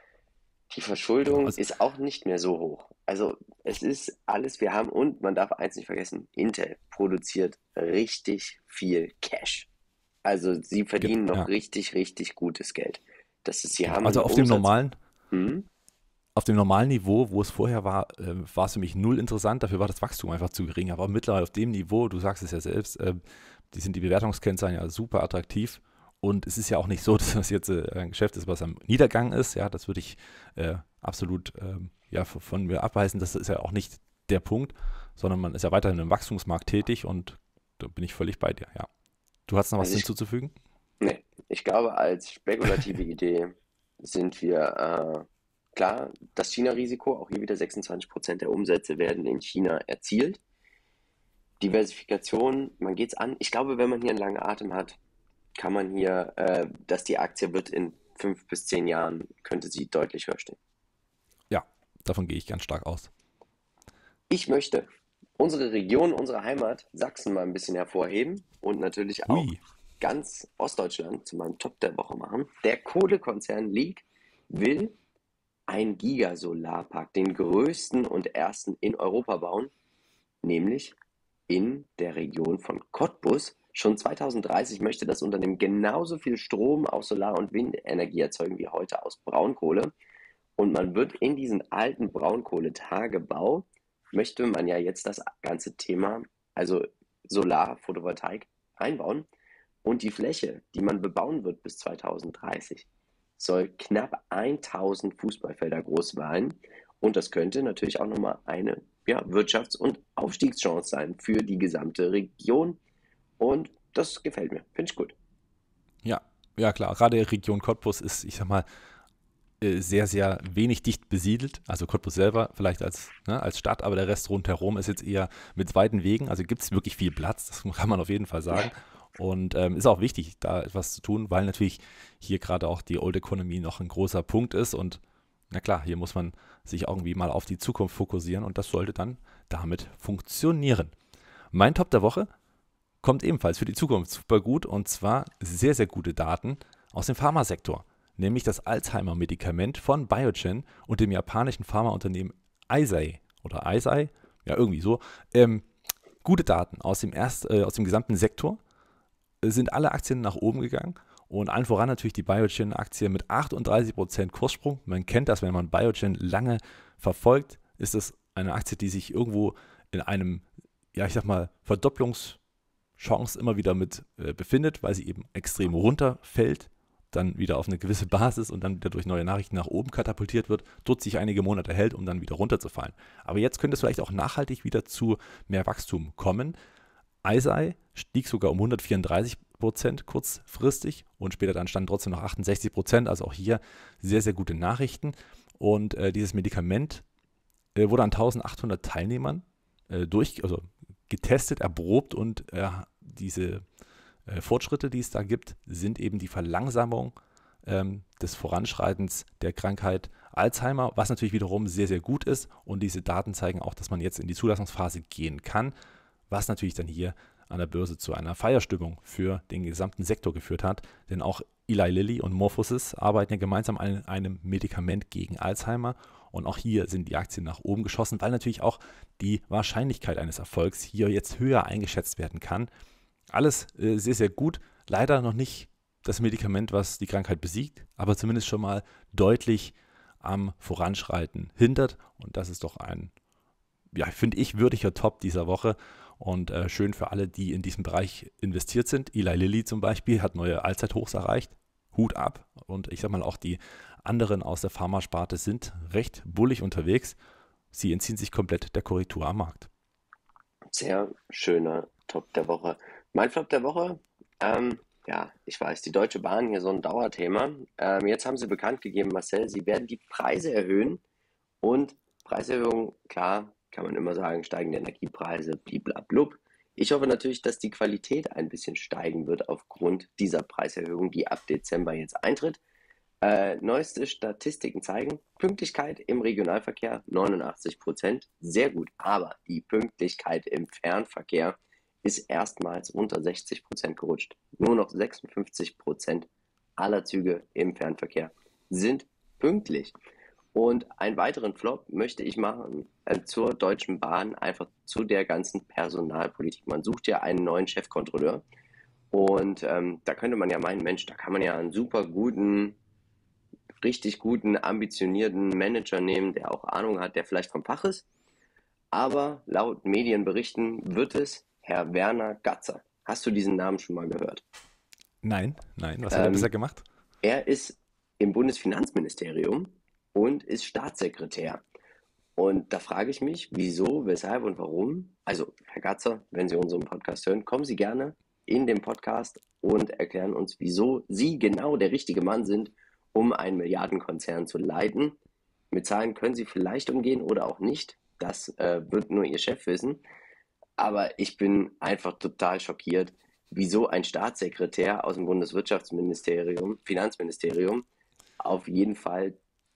die Genau, Verschuldung also, ist auch nicht mehr so hoch. Also es ist alles, wir haben, und man darf eins nicht vergessen, Intel produziert richtig viel Cash. Also sie ge- verdienen noch ja, richtig, richtig gutes Geld. Das ist, sie genau. haben Also einen auf dem Umsatz. normalen, Hm? auf dem normalen Niveau, wo es vorher war, äh, war es für mich null interessant. Dafür war das Wachstum einfach zu gering. Aber mittlerweile auf dem Niveau, du sagst es ja selbst, äh, die sind die Bewertungskennzahlen ja super attraktiv. Und es ist ja auch nicht so, dass das jetzt äh, ein Geschäft ist, was am Niedergang ist. Ja, das würde ich äh, absolut ähm, ja, v- von mir abweisen. Das ist ja auch nicht der Punkt, sondern man ist ja weiterhin im Wachstumsmarkt tätig und da bin ich völlig bei dir. Ja. Du hast noch was Also ich, hinzuzufügen? nee, ich glaube, als spekulative Idee sind wir, äh, klar, das China-Risiko, auch hier wieder sechsundzwanzig Prozent der Umsätze werden in China erzielt. Diversifikation, man geht's an. Ich glaube, wenn man hier einen langen Atem hat, kann man hier, äh, dass die Aktie wird in fünf bis zehn Jahren, könnte sie deutlich höher stehen. Ja, davon gehe ich ganz stark aus. Ich möchte unsere Region, unsere Heimat Sachsen mal ein bisschen hervorheben und natürlich auch Hui. ganz Ostdeutschland zu meinem Top der Woche machen. Der Kohlekonzern League will einen Gigasolarpark, den größten und ersten in Europa bauen, nämlich in der Region von Cottbus. Schon zweitausenddreißig möchte das Unternehmen genauso viel Strom aus Solar- und Windenergie erzeugen wie heute aus Braunkohle. Und man wird in diesen alten Braunkohletagebau, möchte man ja jetzt das ganze Thema, also Solar, Photovoltaik, einbauen. Und die Fläche, die man bebauen wird bis zweitausenddreißig, soll knapp tausend Fußballfelder groß sein. Und das könnte natürlich auch nochmal eine ja, Wirtschafts- und Aufstiegschance sein für die gesamte Region. Und das gefällt mir. Finde ich gut. Ja, ja klar. Gerade die Region Cottbus ist, ich sag mal, äh, sehr, sehr wenig dicht besiedelt. Also Cottbus selber vielleicht als, ne, als Stadt, aber der Rest rundherum ist jetzt eher mit weiten Wegen. Also gibt es wirklich viel Platz, das kann man auf jeden Fall sagen. Und ähm, ist auch wichtig, da etwas zu tun, weil natürlich hier gerade auch die Old Economy noch ein großer Punkt ist. Und na klar, hier muss man sich irgendwie mal auf die Zukunft fokussieren und das sollte dann damit funktionieren. Mein Top der Woche kommt ebenfalls für die Zukunft super gut und zwar sehr, sehr gute Daten aus dem Pharmasektor, nämlich das Alzheimer-Medikament von Biogen und dem japanischen Pharmaunternehmen Eisai oder Eisai, ja irgendwie so. Ähm, gute Daten aus dem, erst, äh, aus dem gesamten Sektor, äh, sind alle Aktien nach oben gegangen und allen voran natürlich die Biogen-Aktie mit achtunddreißig Prozent Kurssprung. Man kennt das, wenn man Biogen lange verfolgt, ist es eine Aktie, die sich irgendwo in einem, ja ich sag mal, Verdopplungschance immer wieder mit äh, befindet, weil sie eben extrem runterfällt, dann wieder auf eine gewisse Basis und dann wieder durch neue Nachrichten nach oben katapultiert wird, dort sich einige Monate hält, um dann wieder runterzufallen. Aber jetzt könnte es vielleicht auch nachhaltig wieder zu mehr Wachstum kommen. Eisei stieg sogar um hundertvierunddreißig Prozent kurzfristig und später dann standen trotzdem noch achtundsechzig Prozent, also auch hier sehr, sehr gute Nachrichten. Und äh, dieses Medikament äh, wurde an eintausendachthundert Teilnehmern äh, durch, also getestet, erprobt und äh, diese äh, Fortschritte, die es da gibt, sind eben die Verlangsamung ähm, des Voranschreitens der Krankheit Alzheimer, was natürlich wiederum sehr, sehr gut ist. Und diese Daten zeigen auch, dass man jetzt in die Zulassungsphase gehen kann, was natürlich dann hier an der Börse zu einer Feierstimmung für den gesamten Sektor geführt hat. Denn auch Eli Lilly und MorphoSys arbeiten ja gemeinsam an einem Medikament gegen Alzheimer. Und auch hier sind die Aktien nach oben geschossen, weil natürlich auch die Wahrscheinlichkeit eines Erfolgs hier jetzt höher eingeschätzt werden kann. Alles äh, sehr, sehr gut. Leider noch nicht das Medikament, was die Krankheit besiegt, aber zumindest schon mal deutlich am Voranschreiten hindert. Und das ist doch ein, ja, finde ich, würdiger Top dieser Woche. Und äh, schön für alle, die in diesem Bereich investiert sind. Eli Lilly zum Beispiel hat neue Allzeithochs erreicht. Hut ab. Und ich sag mal, auch die anderen aus der Pharmasparte sind recht bullig unterwegs. Sie entziehen sich komplett der Korrektur am Markt. Sehr schöner Top der Woche. Mein Flop der Woche, ähm, ja, ich weiß, die Deutsche Bahn hier so ein Dauerthema. Ähm, jetzt haben sie bekannt gegeben, Marcel, sie werden die Preise erhöhen. Und Preiserhöhung, klar, kann man immer sagen, steigende Energiepreise, bliblablub. Ich hoffe natürlich, dass die Qualität ein bisschen steigen wird aufgrund dieser Preiserhöhung, die ab Dezember jetzt eintritt. Äh, neueste Statistiken zeigen, Pünktlichkeit im Regionalverkehr neunundachtzig Prozent, sehr gut. Aber die Pünktlichkeit im Fernverkehr ist erstmals unter sechzig Prozent gerutscht. Nur noch sechsundfünfzig Prozent aller Züge im Fernverkehr sind pünktlich. Und einen weiteren Flop möchte ich machen äh, zur Deutschen Bahn, einfach zu der ganzen Personalpolitik. Man sucht ja einen neuen Chefkontrolleur und ähm, da könnte man ja meinen, Mensch, da kann man ja einen super guten, richtig guten, ambitionierten Manager nehmen, der auch Ahnung hat, der vielleicht vom Fach ist. Aber laut Medienberichten wird es Herr Werner Gatzer. Hast du diesen Namen schon mal gehört? Nein, nein. Was hat er Ähm, bisher gemacht? Er ist im Bundesfinanzministerium und ist Staatssekretär. Und da frage ich mich, wieso, weshalb und warum. Also, Herr Gatzer, wenn Sie unseren Podcast hören, kommen Sie gerne in den Podcast und erklären uns, wieso Sie genau der richtige Mann sind, um einen Milliardenkonzern zu leiten. Mit Zahlen können Sie vielleicht umgehen oder auch nicht. Das äh, wird nur Ihr Chef wissen. Aber ich bin einfach total schockiert, wieso ein Staatssekretär aus dem Bundeswirtschaftsministerium, Finanzministerium, auf jeden Fall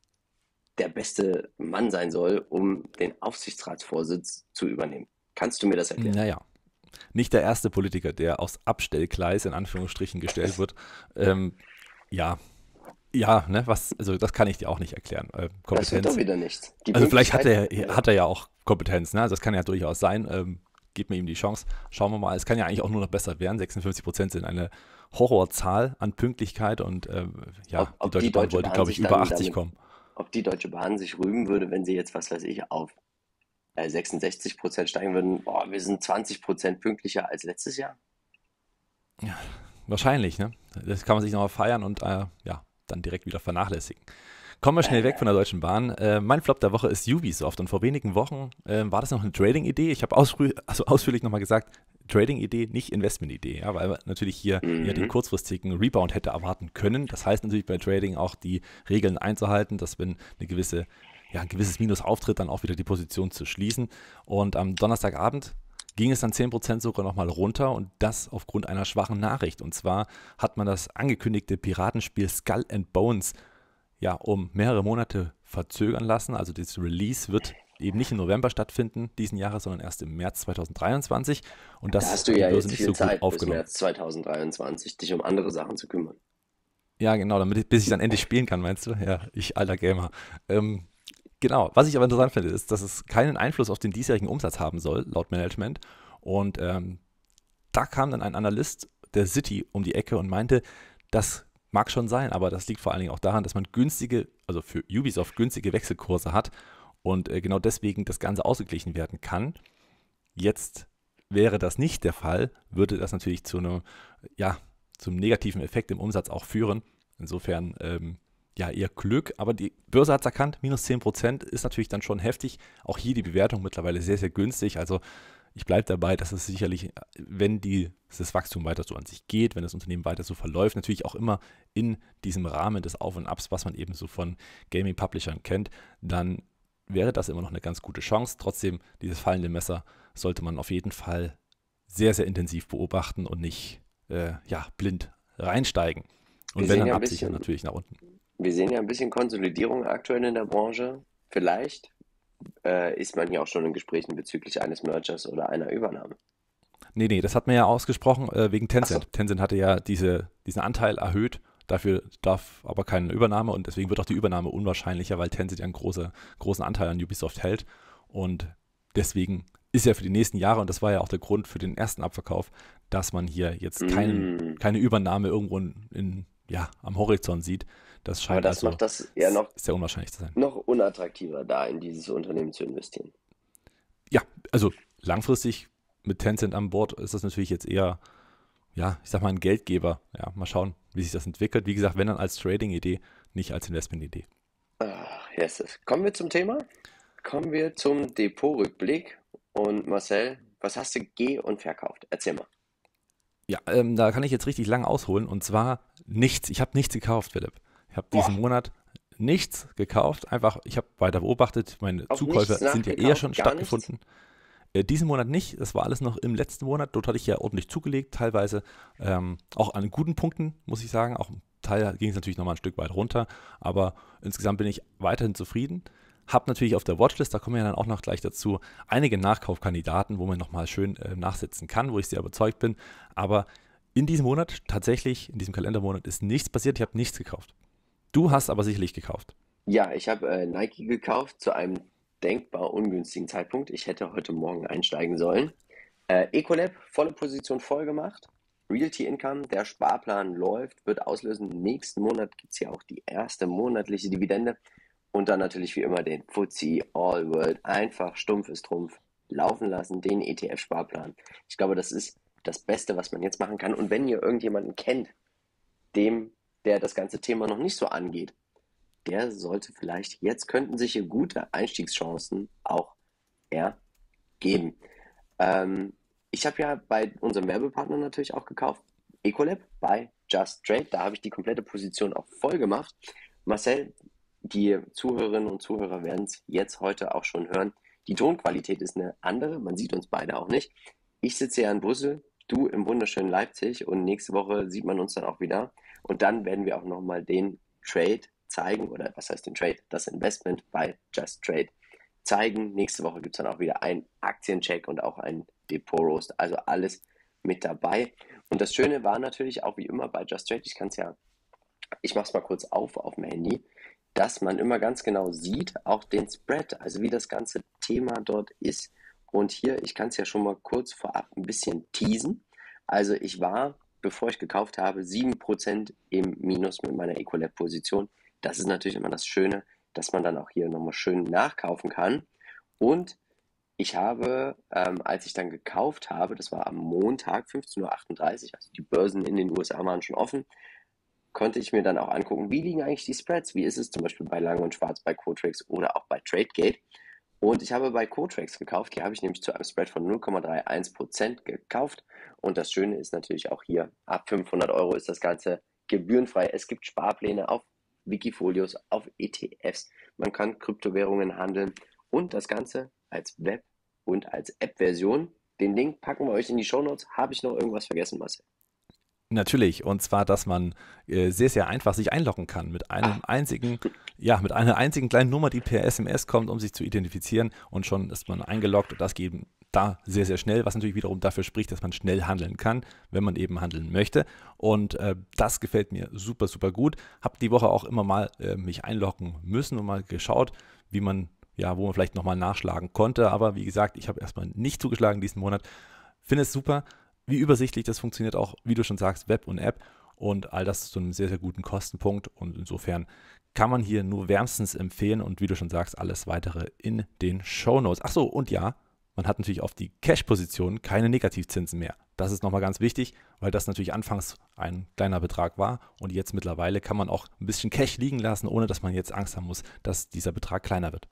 der beste Mann sein soll, um den Aufsichtsratsvorsitz zu übernehmen. Kannst du mir das erklären? Naja, nicht der erste Politiker, der aufs Abstellgleis in Anführungsstrichen gestellt wird. Ähm, ja, ja, ne, was, also das kann ich dir auch nicht erklären. Äh, Das wird doch Kompetenz. wieder nichts. Die Also vielleicht hat er, Pünktlichkeit, hat er ja auch Kompetenz, ne? Also das kann ja durchaus sein. Ähm, Gebt mir ihm die Chance. Schauen wir mal. Es kann ja eigentlich auch nur noch besser werden. sechsundfünfzig Prozent sind eine Horrorzahl an Pünktlichkeit und ähm, ja, ob, die ob Deutsche die Bahn Deutsche wollte, Bahn glaube ich, sich über dann achtzig damit, kommen. ob die Deutsche Bahn sich rühmen würde, wenn sie jetzt, was weiß ich, auf äh, sechsundsechzig Prozent steigen würden. Boah, wir sind zwanzig Prozent pünktlicher als letztes Jahr. Ja, wahrscheinlich, ne? Das kann man sich nochmal feiern und äh, ja, dann direkt wieder vernachlässigen. Kommen wir schnell weg von der Deutschen Bahn. Äh, mein Flop der Woche ist Ubisoft und vor wenigen Wochen äh, war das noch eine Trading-Idee. Ich habe ausfrü- also ausführlich nochmal gesagt, Trading-Idee, nicht Investment-Idee, ja, weil natürlich hier Mhm. ja den kurzfristigen Rebound hätte erwarten können. Das heißt natürlich bei Trading auch die Regeln einzuhalten, dass wenn eine gewisse, ja, ein gewisses Minus auftritt, dann auch wieder die Position zu schließen. Und am Donnerstagabend ging es dann zehn Prozent sogar nochmal runter und das aufgrund einer schwachen Nachricht. Und zwar hat man das angekündigte Piratenspiel Skull and Bones ja um mehrere Monate verzögern lassen. Also das Release wird eben nicht im November stattfinden diesen Jahres, sondern erst im März zweitausenddreiundzwanzig. Und das Da hast du hat die ja Börse jetzt nicht viel so gut Zeit bis aufgenommen. März zweitausenddreiundzwanzig, dich um andere Sachen zu kümmern. Ja, genau, damit ich, bis ich dann endlich spielen kann, meinst du? Ja, ich alter Gamer. Ähm, genau, was ich aber interessant finde, ist, dass es keinen Einfluss auf den diesjährigen Umsatz haben soll, laut Management. Und ähm, da kam dann ein Analyst der City um die Ecke und meinte, das mag schon sein, aber das liegt vor allen Dingen auch daran, dass man günstige, also für Ubisoft günstige Wechselkurse hat und äh, genau deswegen das Ganze ausgeglichen werden kann. Jetzt wäre das nicht der Fall, würde das natürlich zu einem, ja, zum negativen Effekt im Umsatz auch führen. Insofern, ähm, ja, eher Glück, aber die Börse hat es erkannt, minus zehn Prozent ist natürlich dann schon heftig. Auch hier die Bewertung mittlerweile sehr, sehr günstig. Also ich bleibe dabei, dass es sicherlich, wenn die, das Wachstum weiter so an sich geht, wenn das Unternehmen weiter so verläuft, natürlich auch immer in diesem Rahmen des Auf und Abs, was man eben so von Gaming-Publishern kennt, dann wäre das immer noch eine ganz gute Chance. Trotzdem, dieses fallende Messer sollte man auf jeden Fall sehr, sehr intensiv beobachten und nicht äh, ja, blind reinsteigen. Und Wir wenn sehen dann ja ein absichern bisschen, natürlich nach unten. Wir sehen ja ein bisschen Konsolidierung aktuell in der Branche. Vielleicht äh, ist man hier auch schon in Gesprächen bezüglich eines Mergers oder einer Übernahme. Nee, nee, das hat man ja ausgesprochen äh, wegen Tencent. Ach so. Tencent hatte ja diese, diesen Anteil erhöht, dafür darf aber keine Übernahme und deswegen wird auch die Übernahme unwahrscheinlicher, weil Tencent ja einen große, großen Anteil an Ubisoft hält und deswegen ist ja für die nächsten Jahre, und das war ja auch der Grund für den ersten Abverkauf, dass man hier jetzt keinen, Mm. keine Übernahme irgendwo in, in, ja, am Horizont sieht. Das Aber scheint das also macht das ja noch, sehr unwahrscheinlich zu sein. noch unattraktiver, da in dieses Unternehmen zu investieren. Ja, also langfristig mit Tencent an Bord ist das natürlich jetzt eher, ja, ich sag mal ein Geldgeber. Ja, mal schauen, wie sich das entwickelt. Wie gesagt, wenn dann als Trading-Idee, nicht als Investment-Idee. Ach, yes. Kommen wir zum Thema. Kommen wir zum Depotrückblick. Und Marcel, was hast du geh- und verkauft? Erzähl mal. Ja, ähm, da kann ich jetzt richtig lang ausholen und zwar nichts. Ich habe nichts gekauft, Philipp. Ich habe diesen Boah. Monat nichts gekauft. Einfach, ich habe weiter beobachtet. Meine Auch Zukäufe nichts sind ja eher nachgekauft, schon gar stattgefunden. Äh, diesen Monat nicht. Das war alles noch im letzten Monat. Dort hatte ich ja ordentlich zugelegt, teilweise ähm, auch an guten Punkten, muss ich sagen. Auch ein Teil ging es natürlich nochmal ein Stück weit runter. Aber insgesamt bin ich weiterhin zufrieden. Hab natürlich auf der Watchlist, da kommen wir ja dann auch noch gleich dazu, einige Nachkaufkandidaten, wo man nochmal schön äh, nachsetzen kann, wo ich sehr überzeugt bin. Aber in diesem Monat, tatsächlich, in diesem Kalendermonat, ist nichts passiert. Ich habe nichts gekauft. Du hast aber sicherlich gekauft. Ja, ich habe äh, Nike gekauft zu einem denkbar ungünstigen Zeitpunkt. Ich hätte heute Morgen einsteigen sollen. Äh, Ecolab, volle Position voll gemacht. Realty Income, der Sparplan läuft, wird auslösen. Nächsten Monat gibt es ja auch die erste monatliche Dividende. Und dann natürlich wie immer den F T S E All World. Einfach stumpf ist Trumpf laufen lassen, den E T F-Sparplan. Ich glaube, das ist das Beste, was man jetzt machen kann. Und wenn ihr irgendjemanden kennt, dem, der das ganze Thema noch nicht so angeht, der sollte vielleicht, jetzt könnten sich hier gute Einstiegschancen auch ergeben. Ähm, ich habe ja bei unserem Werbepartner natürlich auch gekauft, Ecolab bei Just Trade. Da habe ich die komplette Position auch voll gemacht. Marcel, die Zuhörerinnen und Zuhörer werden es jetzt heute auch schon hören. Die Tonqualität ist eine andere, man sieht uns beide auch nicht. Ich sitze ja in Brüssel, du im wunderschönen Leipzig und nächste Woche sieht man uns dann auch wieder. Und dann werden wir auch nochmal den Trade zeigen, oder was heißt den Trade? Das Investment bei Just Trade zeigen. Nächste Woche gibt es dann auch wieder einen Aktiencheck und auch einen Depot-Roast. Also alles mit dabei. Und das Schöne war natürlich auch wie immer bei Just Trade, ich kann es ja, ich mache es mal kurz auf auf dem Handy, dass man immer ganz genau sieht, auch den Spread, also wie das ganze Thema dort ist. Und hier, ich kann es ja schon mal kurz vorab ein bisschen teasen. Also ich war, bevor ich gekauft habe, sieben Prozent im Minus mit meiner Ecolab-Position. Das ist natürlich immer das Schöne, dass man dann auch hier nochmal schön nachkaufen kann. Und ich habe, ähm, als ich dann gekauft habe, das war am Montag, fünfzehn Uhr achtunddreißig, also die Börsen in den U S A waren schon offen, konnte ich mir dann auch angucken, wie liegen eigentlich die Spreads, wie ist es zum Beispiel bei Lang und Schwarz, bei Quotrix oder auch bei Tradegate. Und ich habe bei Quotrix gekauft, die habe ich nämlich zu einem Spread von null Komma einunddreißig Prozent gekauft. Und das Schöne ist natürlich auch hier, ab fünfhundert Euro ist das Ganze gebührenfrei. Es gibt Sparpläne auf Wikifolios, auf E T Fs, man kann Kryptowährungen handeln und das Ganze als Web- und als App-Version. Den Link packen wir euch in die Shownotes. Habe ich noch irgendwas vergessen, Marcel? Natürlich, und zwar, dass man äh, sehr, sehr einfach sich einloggen kann mit einem Ah. einzigen, ja, mit einer einzigen kleinen Nummer, die per S M S kommt, um sich zu identifizieren und schon ist man eingeloggt und das geht da sehr, sehr schnell, was natürlich wiederum dafür spricht, dass man schnell handeln kann, wenn man eben handeln möchte und äh, das gefällt mir super, super gut. Habe die Woche auch immer mal äh, mich einloggen müssen und mal geschaut, wie man, ja, wo man vielleicht nochmal nachschlagen konnte, aber wie gesagt, ich habe erstmal nicht zugeschlagen diesen Monat, finde es super, wie übersichtlich das funktioniert, auch wie du schon sagst, Web und App und all das zu einem sehr, sehr guten Kostenpunkt und insofern kann man hier nur wärmstens empfehlen und wie du schon sagst, alles weitere in den Shownotes. Achso, und ja, man hat natürlich auf die Cash-Position keine Negativzinsen mehr. Das ist nochmal ganz wichtig, weil das natürlich anfangs ein kleiner Betrag war und jetzt mittlerweile kann man auch ein bisschen Cash liegen lassen, ohne dass man jetzt Angst haben muss, dass dieser Betrag kleiner wird.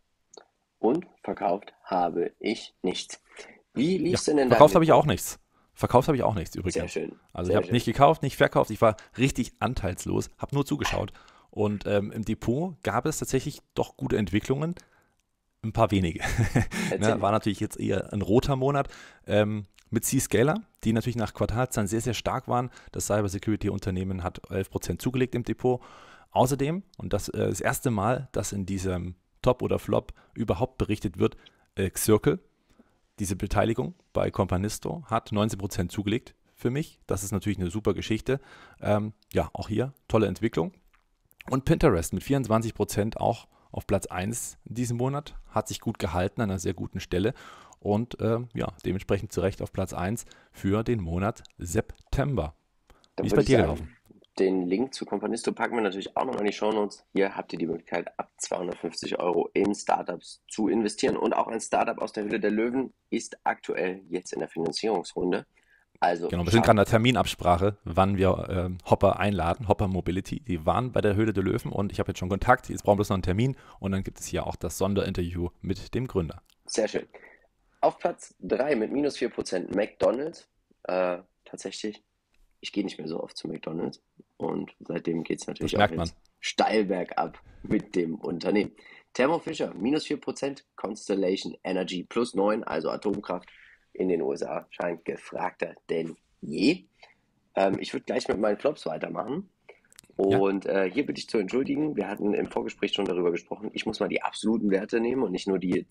Und verkauft habe ich nichts. Wie lief es Ja, denn in verkauft deinem habe ich auch nichts. Verkauft habe ich auch nichts übrigens. Sehr schön. Also sehr ich habe schön. nicht gekauft, nicht verkauft, ich war richtig anteilslos, habe nur zugeschaut. Und ähm, im Depot gab es tatsächlich doch gute Entwicklungen, ein paar wenige. Erzähl. ne, war natürlich jetzt eher ein roter Monat. Ähm, mit Zscaler, die natürlich nach Quartalszahlen sehr, sehr stark waren. Das Cybersecurity-Unternehmen hat elf Prozent zugelegt im Depot. Außerdem, und das äh, das erste Mal, dass in diesem Top oder Flop überhaupt berichtet wird, äh, Circle, diese Beteiligung bei Companisto, hat neunzehn Prozent zugelegt für mich. Das ist natürlich eine super Geschichte. Ähm, ja, auch hier tolle Entwicklung. Und Pinterest mit vierundzwanzig Prozent auch auf Platz eins diesen Monat, hat sich gut gehalten an einer sehr guten Stelle und äh, ja, dementsprechend zu Recht auf Platz eins für den Monat September. Dann Wie ist würde bei ich dir sagen, gelaufen? den Link zu Companisto packen wir natürlich auch nochmal in die Shownotes. Hier habt ihr die Möglichkeit, ab zweihundertfünfzig Euro in Startups zu investieren. Und auch ein Startup aus der Höhle der Löwen ist aktuell jetzt in der Finanzierungsrunde. Also Genau, wir sind schaut, gerade in der Terminabsprache, wann wir ähm, Hopper einladen, Hopper Mobility. Die waren bei der Höhle der Löwen und ich habe jetzt schon Kontakt. Jetzt brauchen wir bloß noch einen Termin und dann gibt es hier auch das Sonderinterview mit dem Gründer. sehr schön. Auf Platz drei mit minus vier Prozent McDonald's. Äh, tatsächlich, ich gehe nicht mehr so oft zu McDonald's und seitdem geht es natürlich Das auch merkt man. jetzt steil bergab mit dem Unternehmen. Thermo Fisher minus vier Prozent, Constellation Energy plus neun, also Atomkraft in den U S A scheint gefragter denn je. Ähm, ich würde gleich mit meinen Flops weitermachen. Ja, Und äh, hier bitte ich zu entschuldigen, wir hatten im Vorgespräch schon darüber gesprochen, ich muss mal die absoluten Werte nehmen und nicht nur die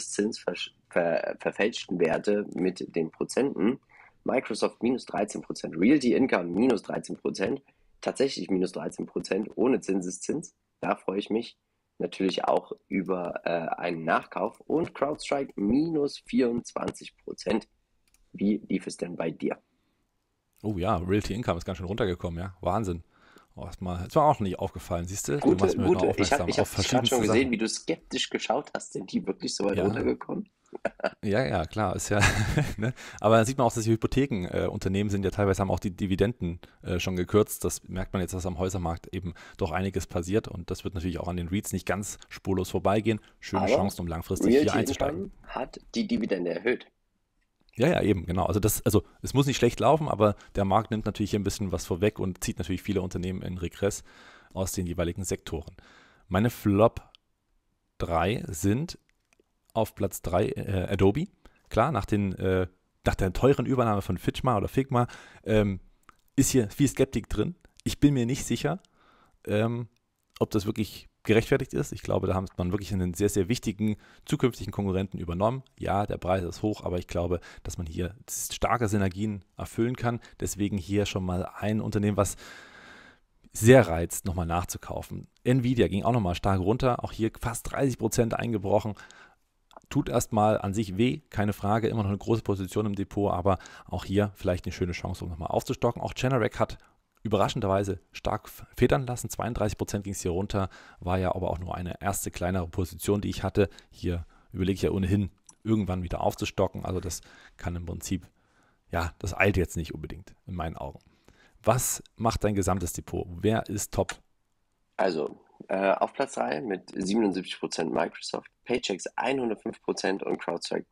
zinseszinsverfälschten Werte mit den Prozenten. Microsoft minus dreizehn Prozent, Realty Income minus dreizehn Prozent, tatsächlich minus dreizehn Prozent ohne Zinseszins. Da freue ich mich natürlich auch über äh, einen Nachkauf. Und CrowdStrike minus vierundzwanzig Prozent. Wie lief es denn bei dir? oh ja, Realty Income ist ganz schön runtergekommen, ja, Wahnsinn. Oh, ist, mal, ist mir auch nicht aufgefallen, siehst du? Du Gute, machst mir heute gute. Ich habe aufmerksam ich auf hab dich gerade schon verschiedenste gesehen, Sachen. wie du skeptisch geschaut hast. Sind die wirklich so weit Ja, runtergekommen? ja, ja, klar, ist ja, ne? Aber da sieht man auch, dass die Hypothekenunternehmen äh, Unternehmen sind ja teilweise, haben auch die Dividenden äh, schon gekürzt. Das merkt man jetzt, dass am Häusermarkt eben doch einiges passiert und das wird natürlich auch an den REITs nicht ganz spurlos vorbeigehen. Schöne Aber Chancen, um langfristig hier Realty einzusteigen. Income hat die Dividende erhöht. Ja, ja, eben, genau. Also das, also es muss nicht schlecht laufen, aber der Markt nimmt natürlich hier ein bisschen was vorweg und zieht natürlich viele Unternehmen in Regress aus den jeweiligen Sektoren. Meine Flop drei sind auf Platz drei äh, Adobe. Klar, nach, den, äh, nach der teuren Übernahme von Figma oder Figma ähm, ist hier viel Skeptik drin. Ich bin mir nicht sicher, ähm, ob das wirklich gerechtfertigt ist. Ich glaube, da hat man wirklich einen sehr, sehr wichtigen zukünftigen Konkurrenten übernommen. Ja, der Preis ist hoch, aber ich glaube, dass man hier starke Synergien erfüllen kann. Deswegen hier schon mal ein Unternehmen, was sehr reizt, nochmal nachzukaufen. Nvidia ging auch nochmal stark runter, auch hier fast dreißig Prozent eingebrochen. Tut erstmal an sich weh, keine Frage, immer noch eine große Position im Depot, aber auch hier vielleicht eine schöne Chance, um nochmal aufzustocken. Auch Generac hat überraschenderweise stark federn lassen, zweiunddreißig Prozent ging es hier runter, war ja aber auch nur eine erste kleinere Position, die ich hatte. Hier überlege ich ja ohnehin, irgendwann wieder aufzustocken, also das kann im Prinzip, ja, das eilt jetzt nicht unbedingt in meinen Augen. Was macht dein gesamtes Depot? Wer ist top? Also äh, auf Platz drei mit siebenundsiebzig Prozent Microsoft, Paychex hundertfünf Prozent und CrowdStrike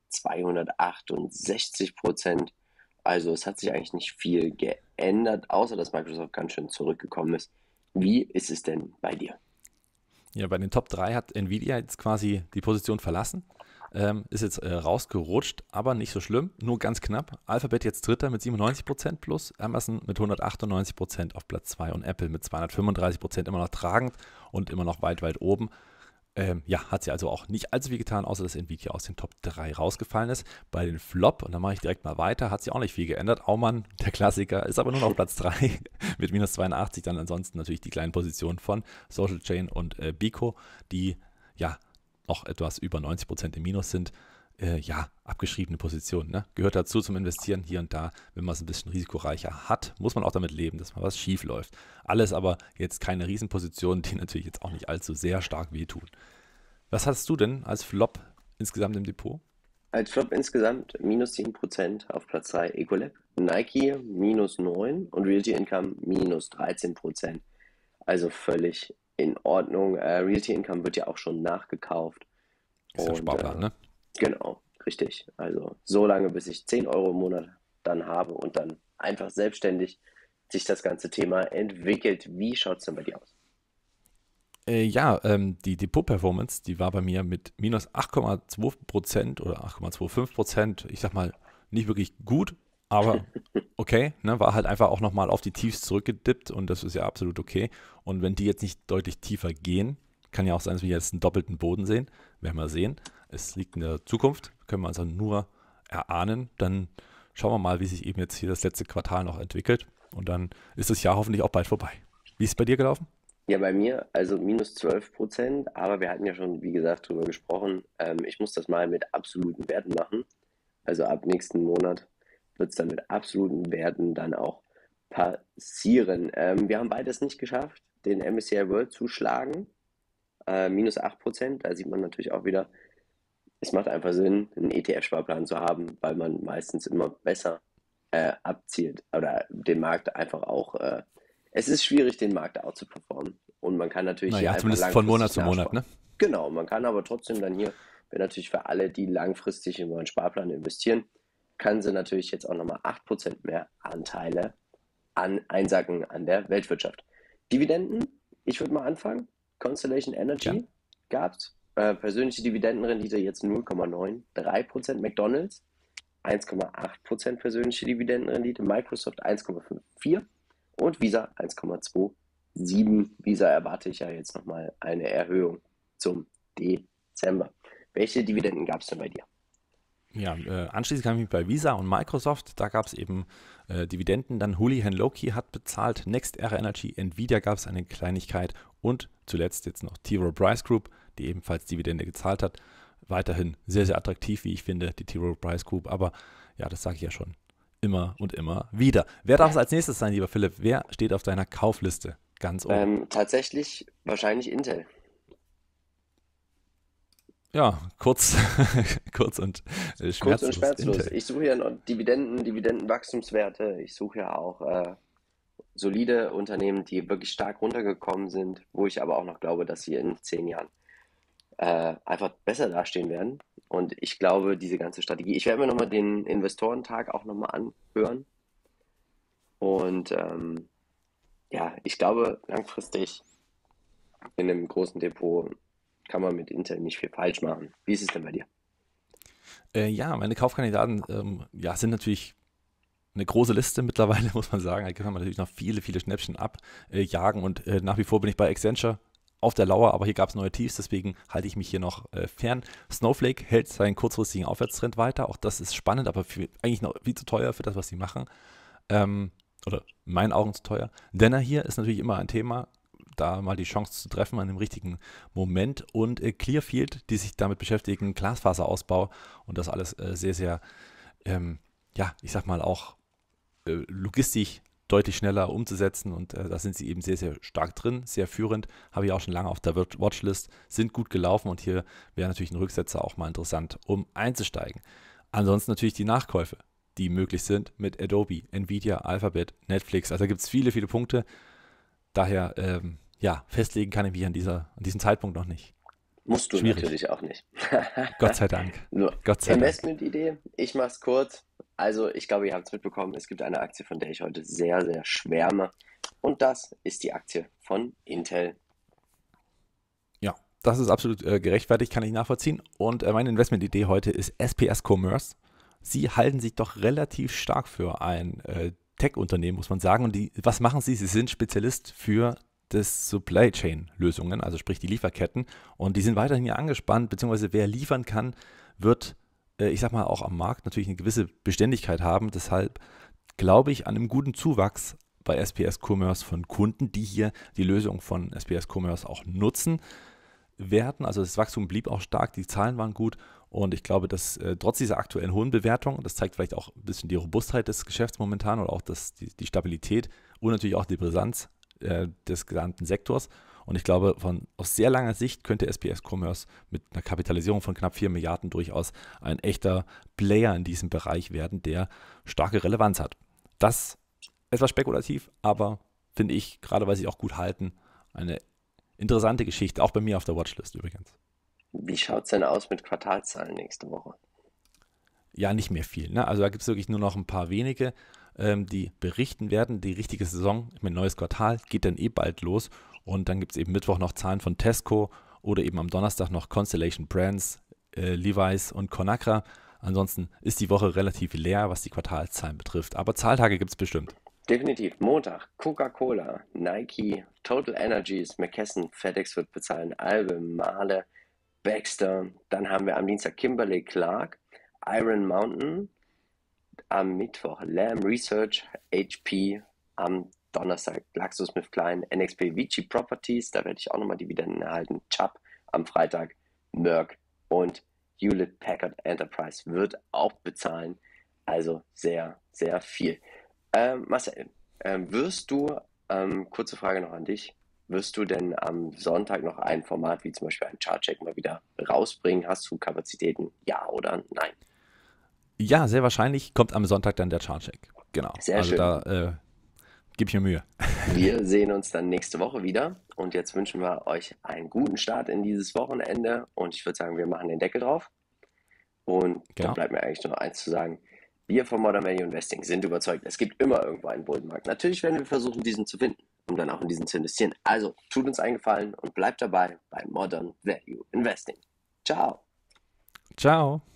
zweihundertachtundsechzig Prozent. Also es hat sich eigentlich nicht viel geändert, außer dass Microsoft ganz schön zurückgekommen ist. Wie ist es denn bei dir? Ja, bei den Top drei hat Nvidia jetzt quasi die Position verlassen, ähm, ist jetzt äh, rausgerutscht, aber nicht so schlimm, nur ganz knapp. Alphabet jetzt Dritter mit siebenundneunzig Prozent plus, Amazon mit hundertachtundneunzig Prozent auf Platz zwei und Apple mit zweihundertfünfunddreißig Prozent immer noch tragend und immer noch weit, weit oben. Ähm, ja, hat sie also auch nicht allzu viel getan, außer dass Nvidia aus den Top drei rausgefallen ist. Bei den Flop, und da mache ich direkt mal weiter, hat sie auch nicht viel geändert. Aumann, der Klassiker, ist aber nur noch auf Platz drei mit minus zweiundachtzig. Dann ansonsten natürlich die kleinen Positionen von Social Chain und äh, Bico, die ja noch etwas über neunzig Prozent im Minus sind. Äh, ja, abgeschriebene Positionen. Ne? Gehört dazu zum Investieren hier und da. Wenn man es ein bisschen risikoreicher hat, muss man auch damit leben, dass mal was schief läuft. Alles aber jetzt keine Riesenpositionen, die natürlich jetzt auch nicht allzu sehr stark wehtun. Was hast du denn als Flop insgesamt im Depot? Als Flop insgesamt minus sieben Prozent auf Platz drei Ecolab, Nike minus neun und Realty Income minus dreizehn Prozent. Also völlig in Ordnung. Äh, Realty Income wird ja auch schon nachgekauft. Ist ja ein Sparplan, äh, ne? Genau, richtig. Also so lange, bis ich zehn Euro im Monat dann habe und dann einfach selbstständig sich das ganze Thema entwickelt. Wie schaut es denn bei dir aus? Äh, ja, ähm, die Depot-Performance, die war bei mir mit minus acht Komma zwei Prozent oder acht Komma fünfundzwanzig Prozent, ich sag mal, nicht wirklich gut, Aber okay, ne, war halt einfach auch nochmal auf die Tiefs zurückgedippt und das ist ja absolut okay. Und wenn die jetzt nicht deutlich tiefer gehen, kann ja auch sein, dass wir jetzt einen doppelten Boden sehen. Werden wir sehen. Es liegt in der Zukunft, können wir also nur erahnen. Dann schauen wir mal, wie sich eben jetzt hier das letzte Quartal noch entwickelt. Und dann ist das Jahr hoffentlich auch bald vorbei. Wie ist es bei dir gelaufen? Ja, bei mir, also minus zwölf Prozent, aber wir hatten ja schon, wie gesagt, drüber gesprochen. Ähm, ich muss das mal mit absoluten Werten machen. Also ab nächsten Monat wird es dann mit absoluten Werten dann auch passieren. Ähm, wir haben beides nicht geschafft, den M S C I World zu schlagen. Äh, minus acht Prozent, da sieht man natürlich auch wieder, es macht einfach Sinn, einen E T F-Sparplan zu haben, weil man meistens immer besser äh, abzielt oder den Markt einfach auch, äh, es ist schwierig, den Markt auch zu performen. Und man kann natürlich hier Naja, einfach zumindest von Monat langfristig zu Monat, nachsparen. ne? Genau, man kann aber trotzdem dann hier, wenn natürlich für alle, die langfristig in einen Sparplan investieren, kann sie natürlich jetzt auch nochmal acht Prozent mehr Anteile an, einsacken an der Weltwirtschaft. Dividenden, ich würde mal anfangen. Constellation Energy Gern. gab es. Äh, persönliche Dividendenrendite jetzt null Komma drei Prozent. McDonald's eins Komma acht Prozent persönliche Dividendenrendite. Microsoft eins Komma fünfundfünfzig und Visa eins Komma siebenundzwanzig. Visa erwarte ich ja jetzt nochmal eine Erhöhung zum Dezember. Welche Dividenden gab es denn bei dir? Ja, äh, anschließend kam ich bei Visa und Microsoft, da gab es eben äh, Dividenden, dann Houlihan Lokey hat bezahlt, NextEra Energy, Nvidia gab es eine Kleinigkeit und zuletzt jetzt noch T. Rowe Price Group, die ebenfalls Dividende gezahlt hat. Weiterhin sehr, sehr attraktiv, wie ich finde, die T. Rowe Price Group, aber ja, das sage ich ja schon immer und immer wieder. Wer darf es als nächstes sein, lieber Philipp? Wer steht auf deiner Kaufliste ganz oben? Ähm, tatsächlich wahrscheinlich Intel. Ja, kurz, kurz und äh, Kurz schmerzlos. und schmerzlos. Intel. Ich suche ja noch Dividenden, Dividendenwachstumswerte. Ich suche ja auch äh, solide Unternehmen, die wirklich stark runtergekommen sind, wo ich aber auch noch glaube, dass sie in zehn Jahren äh, einfach besser dastehen werden. Und ich glaube, diese ganze Strategie, ich werde mir nochmal den Investorentag auch nochmal anhören. Und ähm, ja, ich glaube, langfristig in einem großen Depot kann man mit Intel nicht viel falsch machen. Wie ist es denn bei dir? Äh, ja, meine Kaufkandidaten ähm, ja, sind natürlich eine große Liste mittlerweile, muss man sagen. Da kann man natürlich noch viele, viele Schnäppchen abjagen äh, und äh, nach wie vor bin ich bei Accenture auf der Lauer, aber hier gab es neue Tiefs, deswegen halte ich mich hier noch äh, fern. Snowflake hält seinen kurzfristigen Aufwärtstrend weiter, auch das ist spannend, aber für, eigentlich noch viel zu teuer für das, was sie machen. Ähm, oder in meinen Augen zu teuer. Denner hier ist natürlich immer ein Thema, da mal die Chance zu treffen an dem richtigen Moment und äh, Clearfield, die sich damit beschäftigen, Glasfaserausbau und das alles äh, sehr, sehr, ähm, ja, ich sag mal auch äh, logistisch deutlich schneller umzusetzen und äh, da sind sie eben sehr, sehr stark drin, sehr führend, habe ich auch schon lange auf der Watchlist, sind gut gelaufen und hier wäre natürlich ein Rücksetzer auch mal interessant, um einzusteigen. Ansonsten natürlich die Nachkäufe, die möglich sind mit Adobe, Nvidia, Alphabet, Netflix, also da gibt es viele, viele Punkte, daher, ähm, ja, festlegen kann ich mich an, dieser, an diesem Zeitpunkt noch nicht. Musst du Schwierig. natürlich auch nicht. Gott sei Dank. So, Gott sei Dank. Investmentidee, ich mach's kurz. Also, ich glaube, ihr habt es mitbekommen, es gibt eine Aktie, von der ich heute sehr, sehr schwärme. Und das ist die Aktie von Intel. Ja, das ist absolut äh, gerechtfertigt, kann ich nachvollziehen. Und äh, meine Investmentidee heute ist S P S Commerce. Sie halten sich doch relativ stark für ein äh, Tech-Unternehmen, muss man sagen. Und die, was machen sie? Sie sind Spezialist für das Supply Chain Lösungen, also sprich die Lieferketten. Und die sind weiterhin hier angespannt, beziehungsweise wer liefern kann, wird, äh, ich sag mal, auch am Markt natürlich eine gewisse Beständigkeit haben. Deshalb glaube ich an einem guten Zuwachs bei S P S Commerce von Kunden, die hier die Lösung von S P S Commerce auch nutzen werden. Also das Wachstum blieb auch stark, die Zahlen waren gut und ich glaube, dass äh, trotz dieser aktuellen hohen Bewertung, das zeigt vielleicht auch ein bisschen die Robustheit des Geschäfts momentan oder auch das, die, die Stabilität und natürlich auch die Brisanz äh, des gesamten Sektors. Und ich glaube, von aus sehr langer Sicht könnte S P S Commerce mit einer Kapitalisierung von knapp vier Milliarden durchaus ein echter Player in diesem Bereich werden, der starke Relevanz hat. Das etwas spekulativ, aber finde ich, gerade weil sie auch gut halten, eine interessante Geschichte, auch bei mir auf der Watchlist übrigens. Wie schaut es denn aus mit Quartalszahlen nächste Woche? Ja, nicht mehr viel. Ne? Also da gibt es wirklich nur noch ein paar wenige, ähm, die berichten werden. Die richtige Saison, ich meine, neues Quartal geht dann eh bald los. Und dann gibt es eben Mittwoch noch Zahlen von Tesco oder eben am Donnerstag noch Constellation Brands, äh, Levi's und Conagra. Ansonsten ist die Woche relativ leer, was die Quartalszahlen betrifft. Aber Zahltage gibt es bestimmt. Definitiv. Montag, Coca-Cola, Nike, Total Energies, McKesson, FedEx wird bezahlen, Albemarle, Baxter. Dann haben wir am Dienstag Kimberly-Clark, Iron Mountain, am Mittwoch Lam Research, H P, am Donnerstag GlaxoSmithKline, N X P, Vici Properties, da werde ich auch nochmal Dividenden erhalten, Chubb am Freitag, Merck und Hewlett Packard Enterprise wird auch bezahlen. Also sehr, sehr viel. Ähm, Marcel, ähm, wirst du, ähm, kurze Frage noch an dich, wirst du denn am Sonntag noch ein Format wie zum Beispiel ein Chartcheck mal wieder rausbringen? Hast du Kapazitäten? Ja oder nein? Ja, sehr wahrscheinlich kommt am Sonntag dann der Chartcheck. Genau. Sehr also schön. da äh, gebe ich mir Mühe. Wir sehen uns dann nächste Woche wieder und jetzt wünschen wir euch einen guten Start in dieses Wochenende und ich würde sagen, wir machen den Deckel drauf und Genau. dann bleibt mir eigentlich nur noch eins zu sagen. Wir von Modern Value Investing sind überzeugt, es gibt immer irgendwo einen Bullenmarkt. Natürlich werden wir versuchen, diesen zu finden, um dann auch in diesen zu investieren. Also tut uns einen Gefallen und bleibt dabei bei Modern Value Investing. Ciao. Ciao.